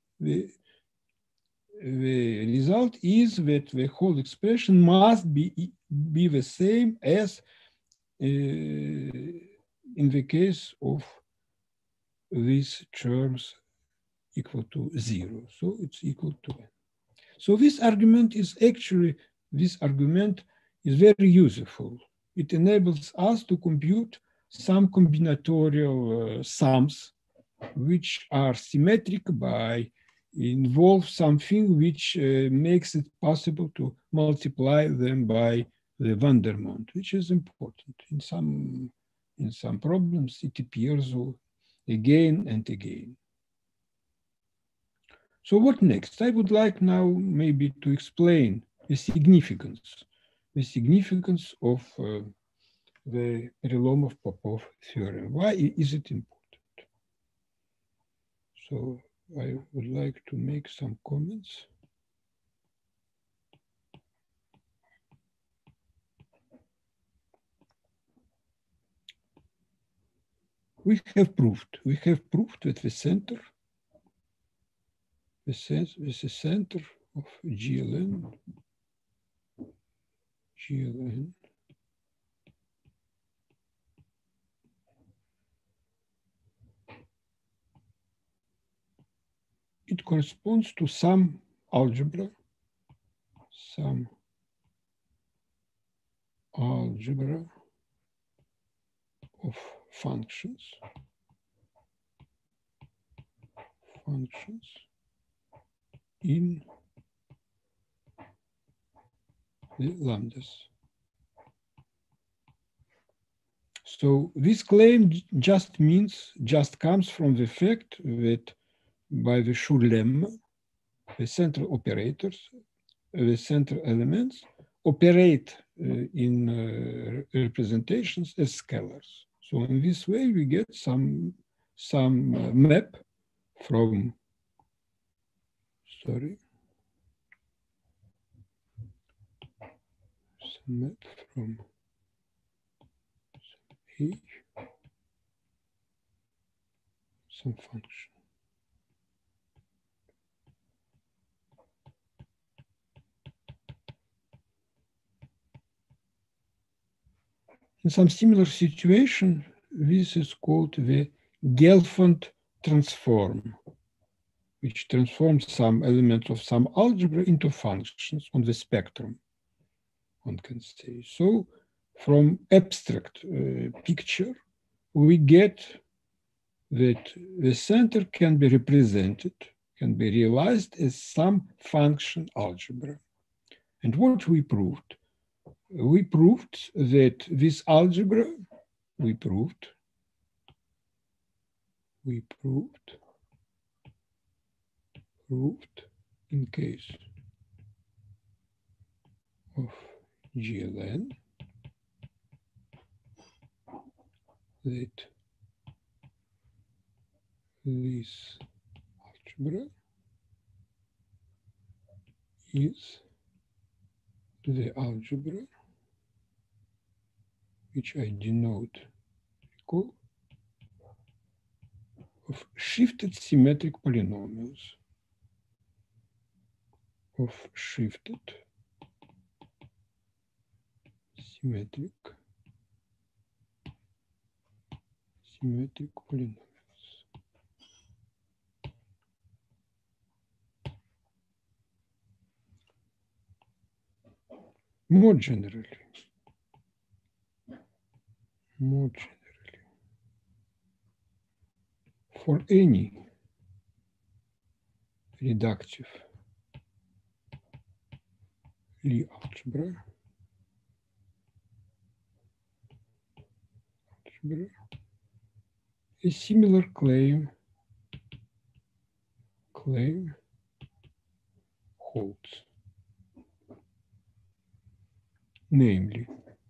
that the whole expression must be the same as in the case of these terms equal to 0. So it's equal to n. So this argument is very useful. It enables us to compute some combinatorial sums which are symmetric by involve something which makes it possible to multiply them by the Vandermonde, which is important. In some problems, it appears again and again. So what next? I would like now maybe to explain the significance of the Perelomov-Popov theorem. Why is it important? So I would like to make some comments. We have proved that the center of GLN it corresponds to some algebra of functions in the lambdas. So this claim just comes from the fact that by the Schur lemma, the central operators, the central elements operate in representations as scalars. So in this way, we get some map from, some map from H, some function. In some similar situation, this is called the Gelfand transform, which transforms some elements of some algebra into functions on the spectrum, one can say. So from abstract picture, we get that the center can be represented, can be realized as some function algebra. And what we proved? We proved that this algebra, in case of GLN that this algebra is the algebra which I denote of shifted symmetric polynomials. Of shifted symmetric polynomials. More generally, for any reductive Lie algebra, a similar claim holds. Namely,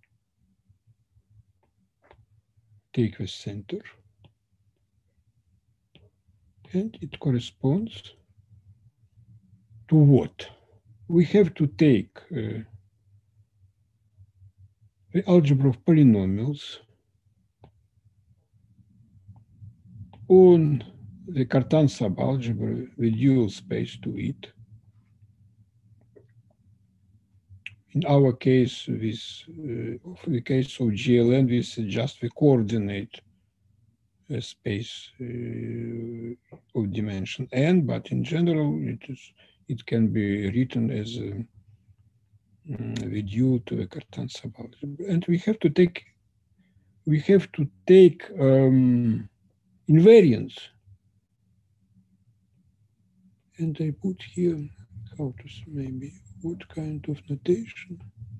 take the center and it corresponds to what? We have to take the algebra of polynomials on the Cartan subalgebra with dual space to it. In our case, with the case of GLN, this is just the coordinate space of dimension n, but in general, it can be written as the due to the Cartan subalgebra, and we have to take invariance, and I put here how to maybe what kind of notation.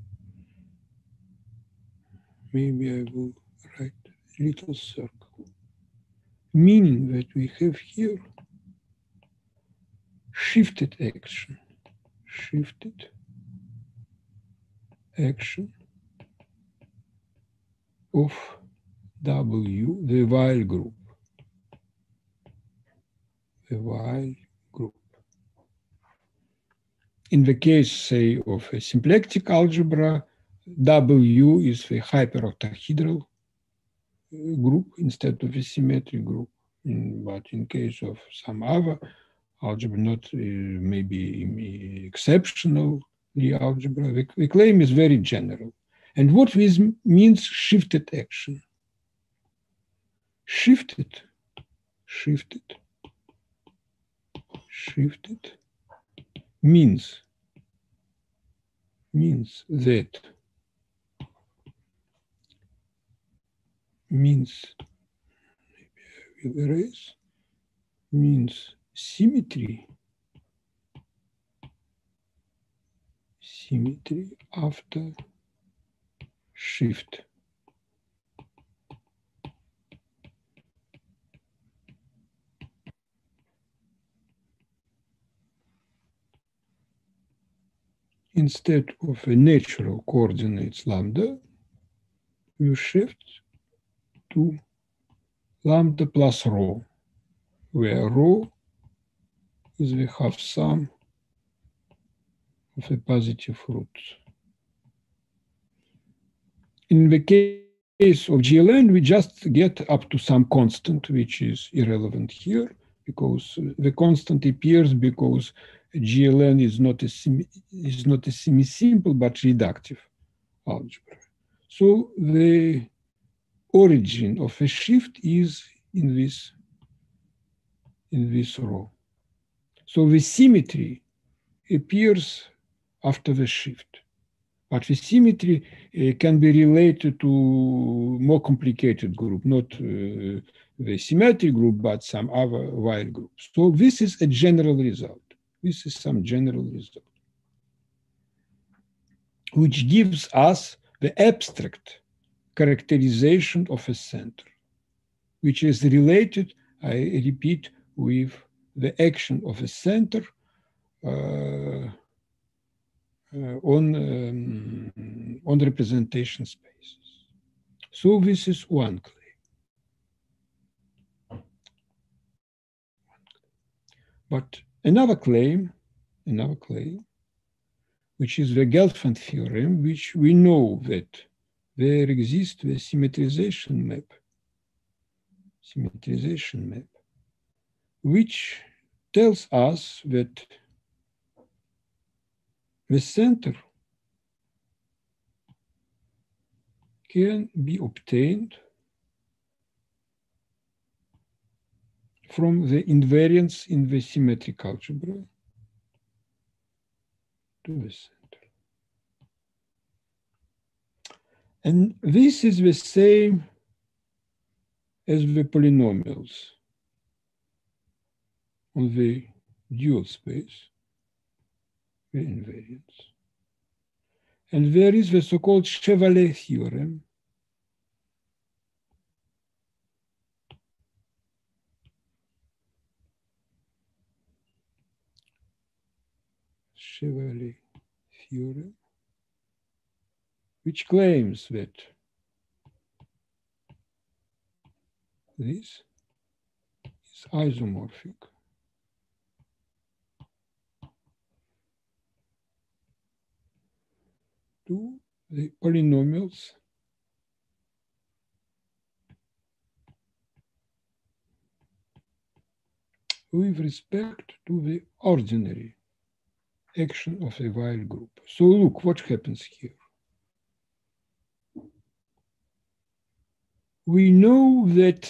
Maybe I will write a little circle, meaning that we have here shifted action of W, the Weil group. In the case, say, of a symplectic algebra, W is the hyperoctahedral group instead of a symmetric group. But in case of some other algebra, not maybe exceptional algebra, the claim is very general. And what this means, shifted action. Shifted means that symmetry after shift. Instead of a natural coordinates lambda, you shift to lambda plus rho, where rho is the half sum of the positive roots. In the case of GLN, we just get up to some constant, which is irrelevant here, because the constant appears because GLN is not a semi-simple but reductive algebra. So the origin of a shift is in this row. So the symmetry appears after the shift, but the symmetry can be related to more complicated group, not the symmetric group, but some other Weil groups. So this is a general result. This is some general result, which gives us the abstract characterization of a center, which is related, I repeat, with the action of a center on on representation spaces. So this is one claim. But another claim, which is the Gelfand theorem, which we know that there exists a symmetrization map, which tells us that the center can be obtained from the invariance in the symmetric algebra to the center. And this is the same as the polynomials on the dual space, the invariance. And there is the so-called Chevalley theorem, which claims that this is isomorphic to the polynomials with respect to the ordinary action of a Weyl group. So look what happens here. We know that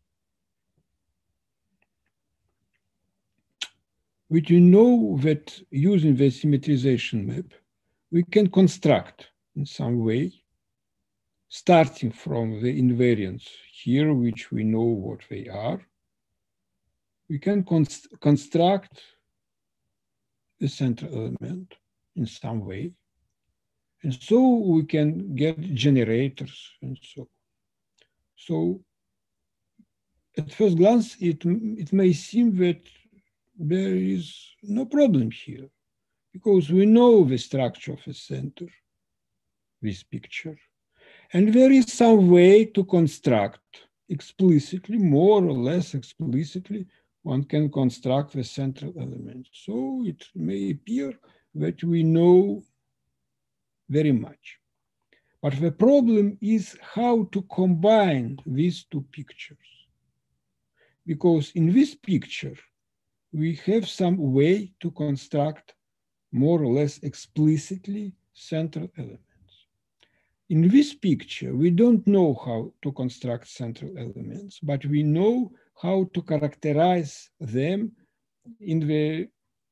using the symmetrization map, we can construct in some way, starting from the invariants here, which we know what they are, we can construct the central element in some way. And so we can get generators and so on. So at first glance, it may seem that there is no problem here, because we know the structure of a center, this picture, and there is some way to construct explicitly, more or less explicitly, one can construct the central element. So it may appear that we know very much. But the problem is how to combine these two pictures. Because in this picture, we have some way to construct more or less explicitly central elements. In this picture, we don't know how to construct central elements, but we know how to characterize them in the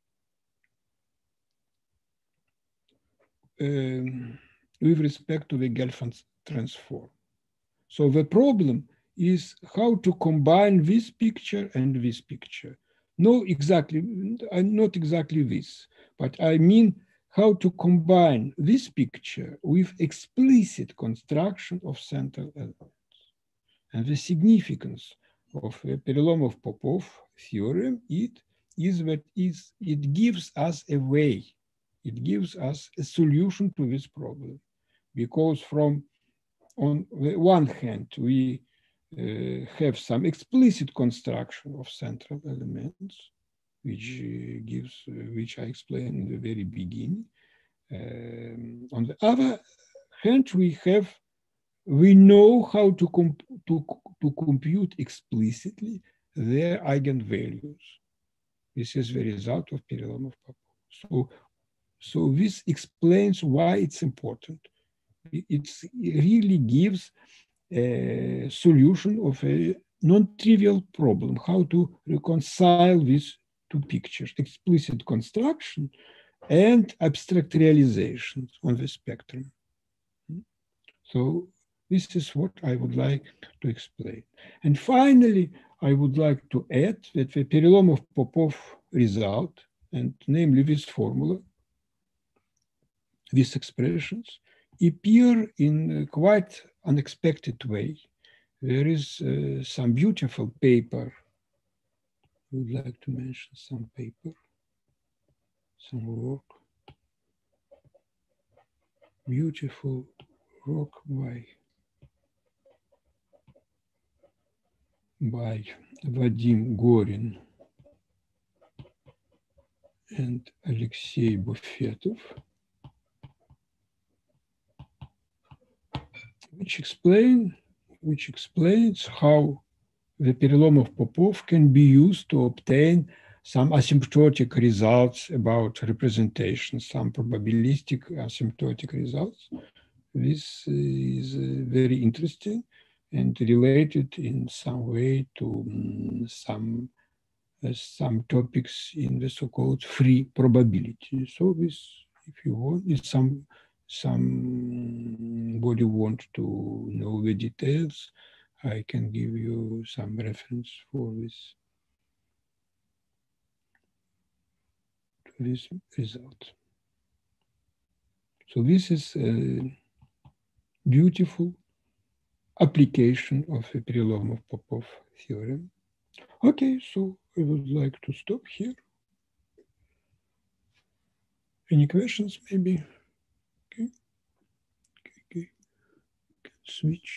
with respect to the Gelfand transform. So the problem is how to combine this picture and this picture. Not exactly this, but I mean how to combine this picture with explicit construction of central elements. And the significance of the Perelomov-Popov theorem is that it gives us a way, it gives us a solution to this problem. Because on the one hand, we have some explicit construction of central elements, which I explained in the very beginning. On the other hand, we know how to compute explicitly their eigenvalues. This is the result of Perelomov-Popov. So this explains why it's important. It really gives a solution of a non-trivial problem, how to reconcile these two pictures, explicit construction and abstract realizations on the spectrum. So this is what I would like to explain. And finally, I would like to add that the Perelomov-Popov result, and namely this formula, these expressions, appear in a quite unexpected way. There is some beautiful paper. I would like to mention some paper, some work Beautiful rock by Vadim Gorin and Alexei Bufetov, which explains how the Perelomov-Popov can be used to obtain some asymptotic results about representation, some probabilistic asymptotic results. This is very interesting and related in some way to some topics in the so-called free probability. So this, if you want, is somebody want to know the details, I can give you some reference for this result. So this is a beautiful application of the Perelomov-Popov theorem. Okay, so I would like to stop here. Any questions, maybe? Okay. Switch.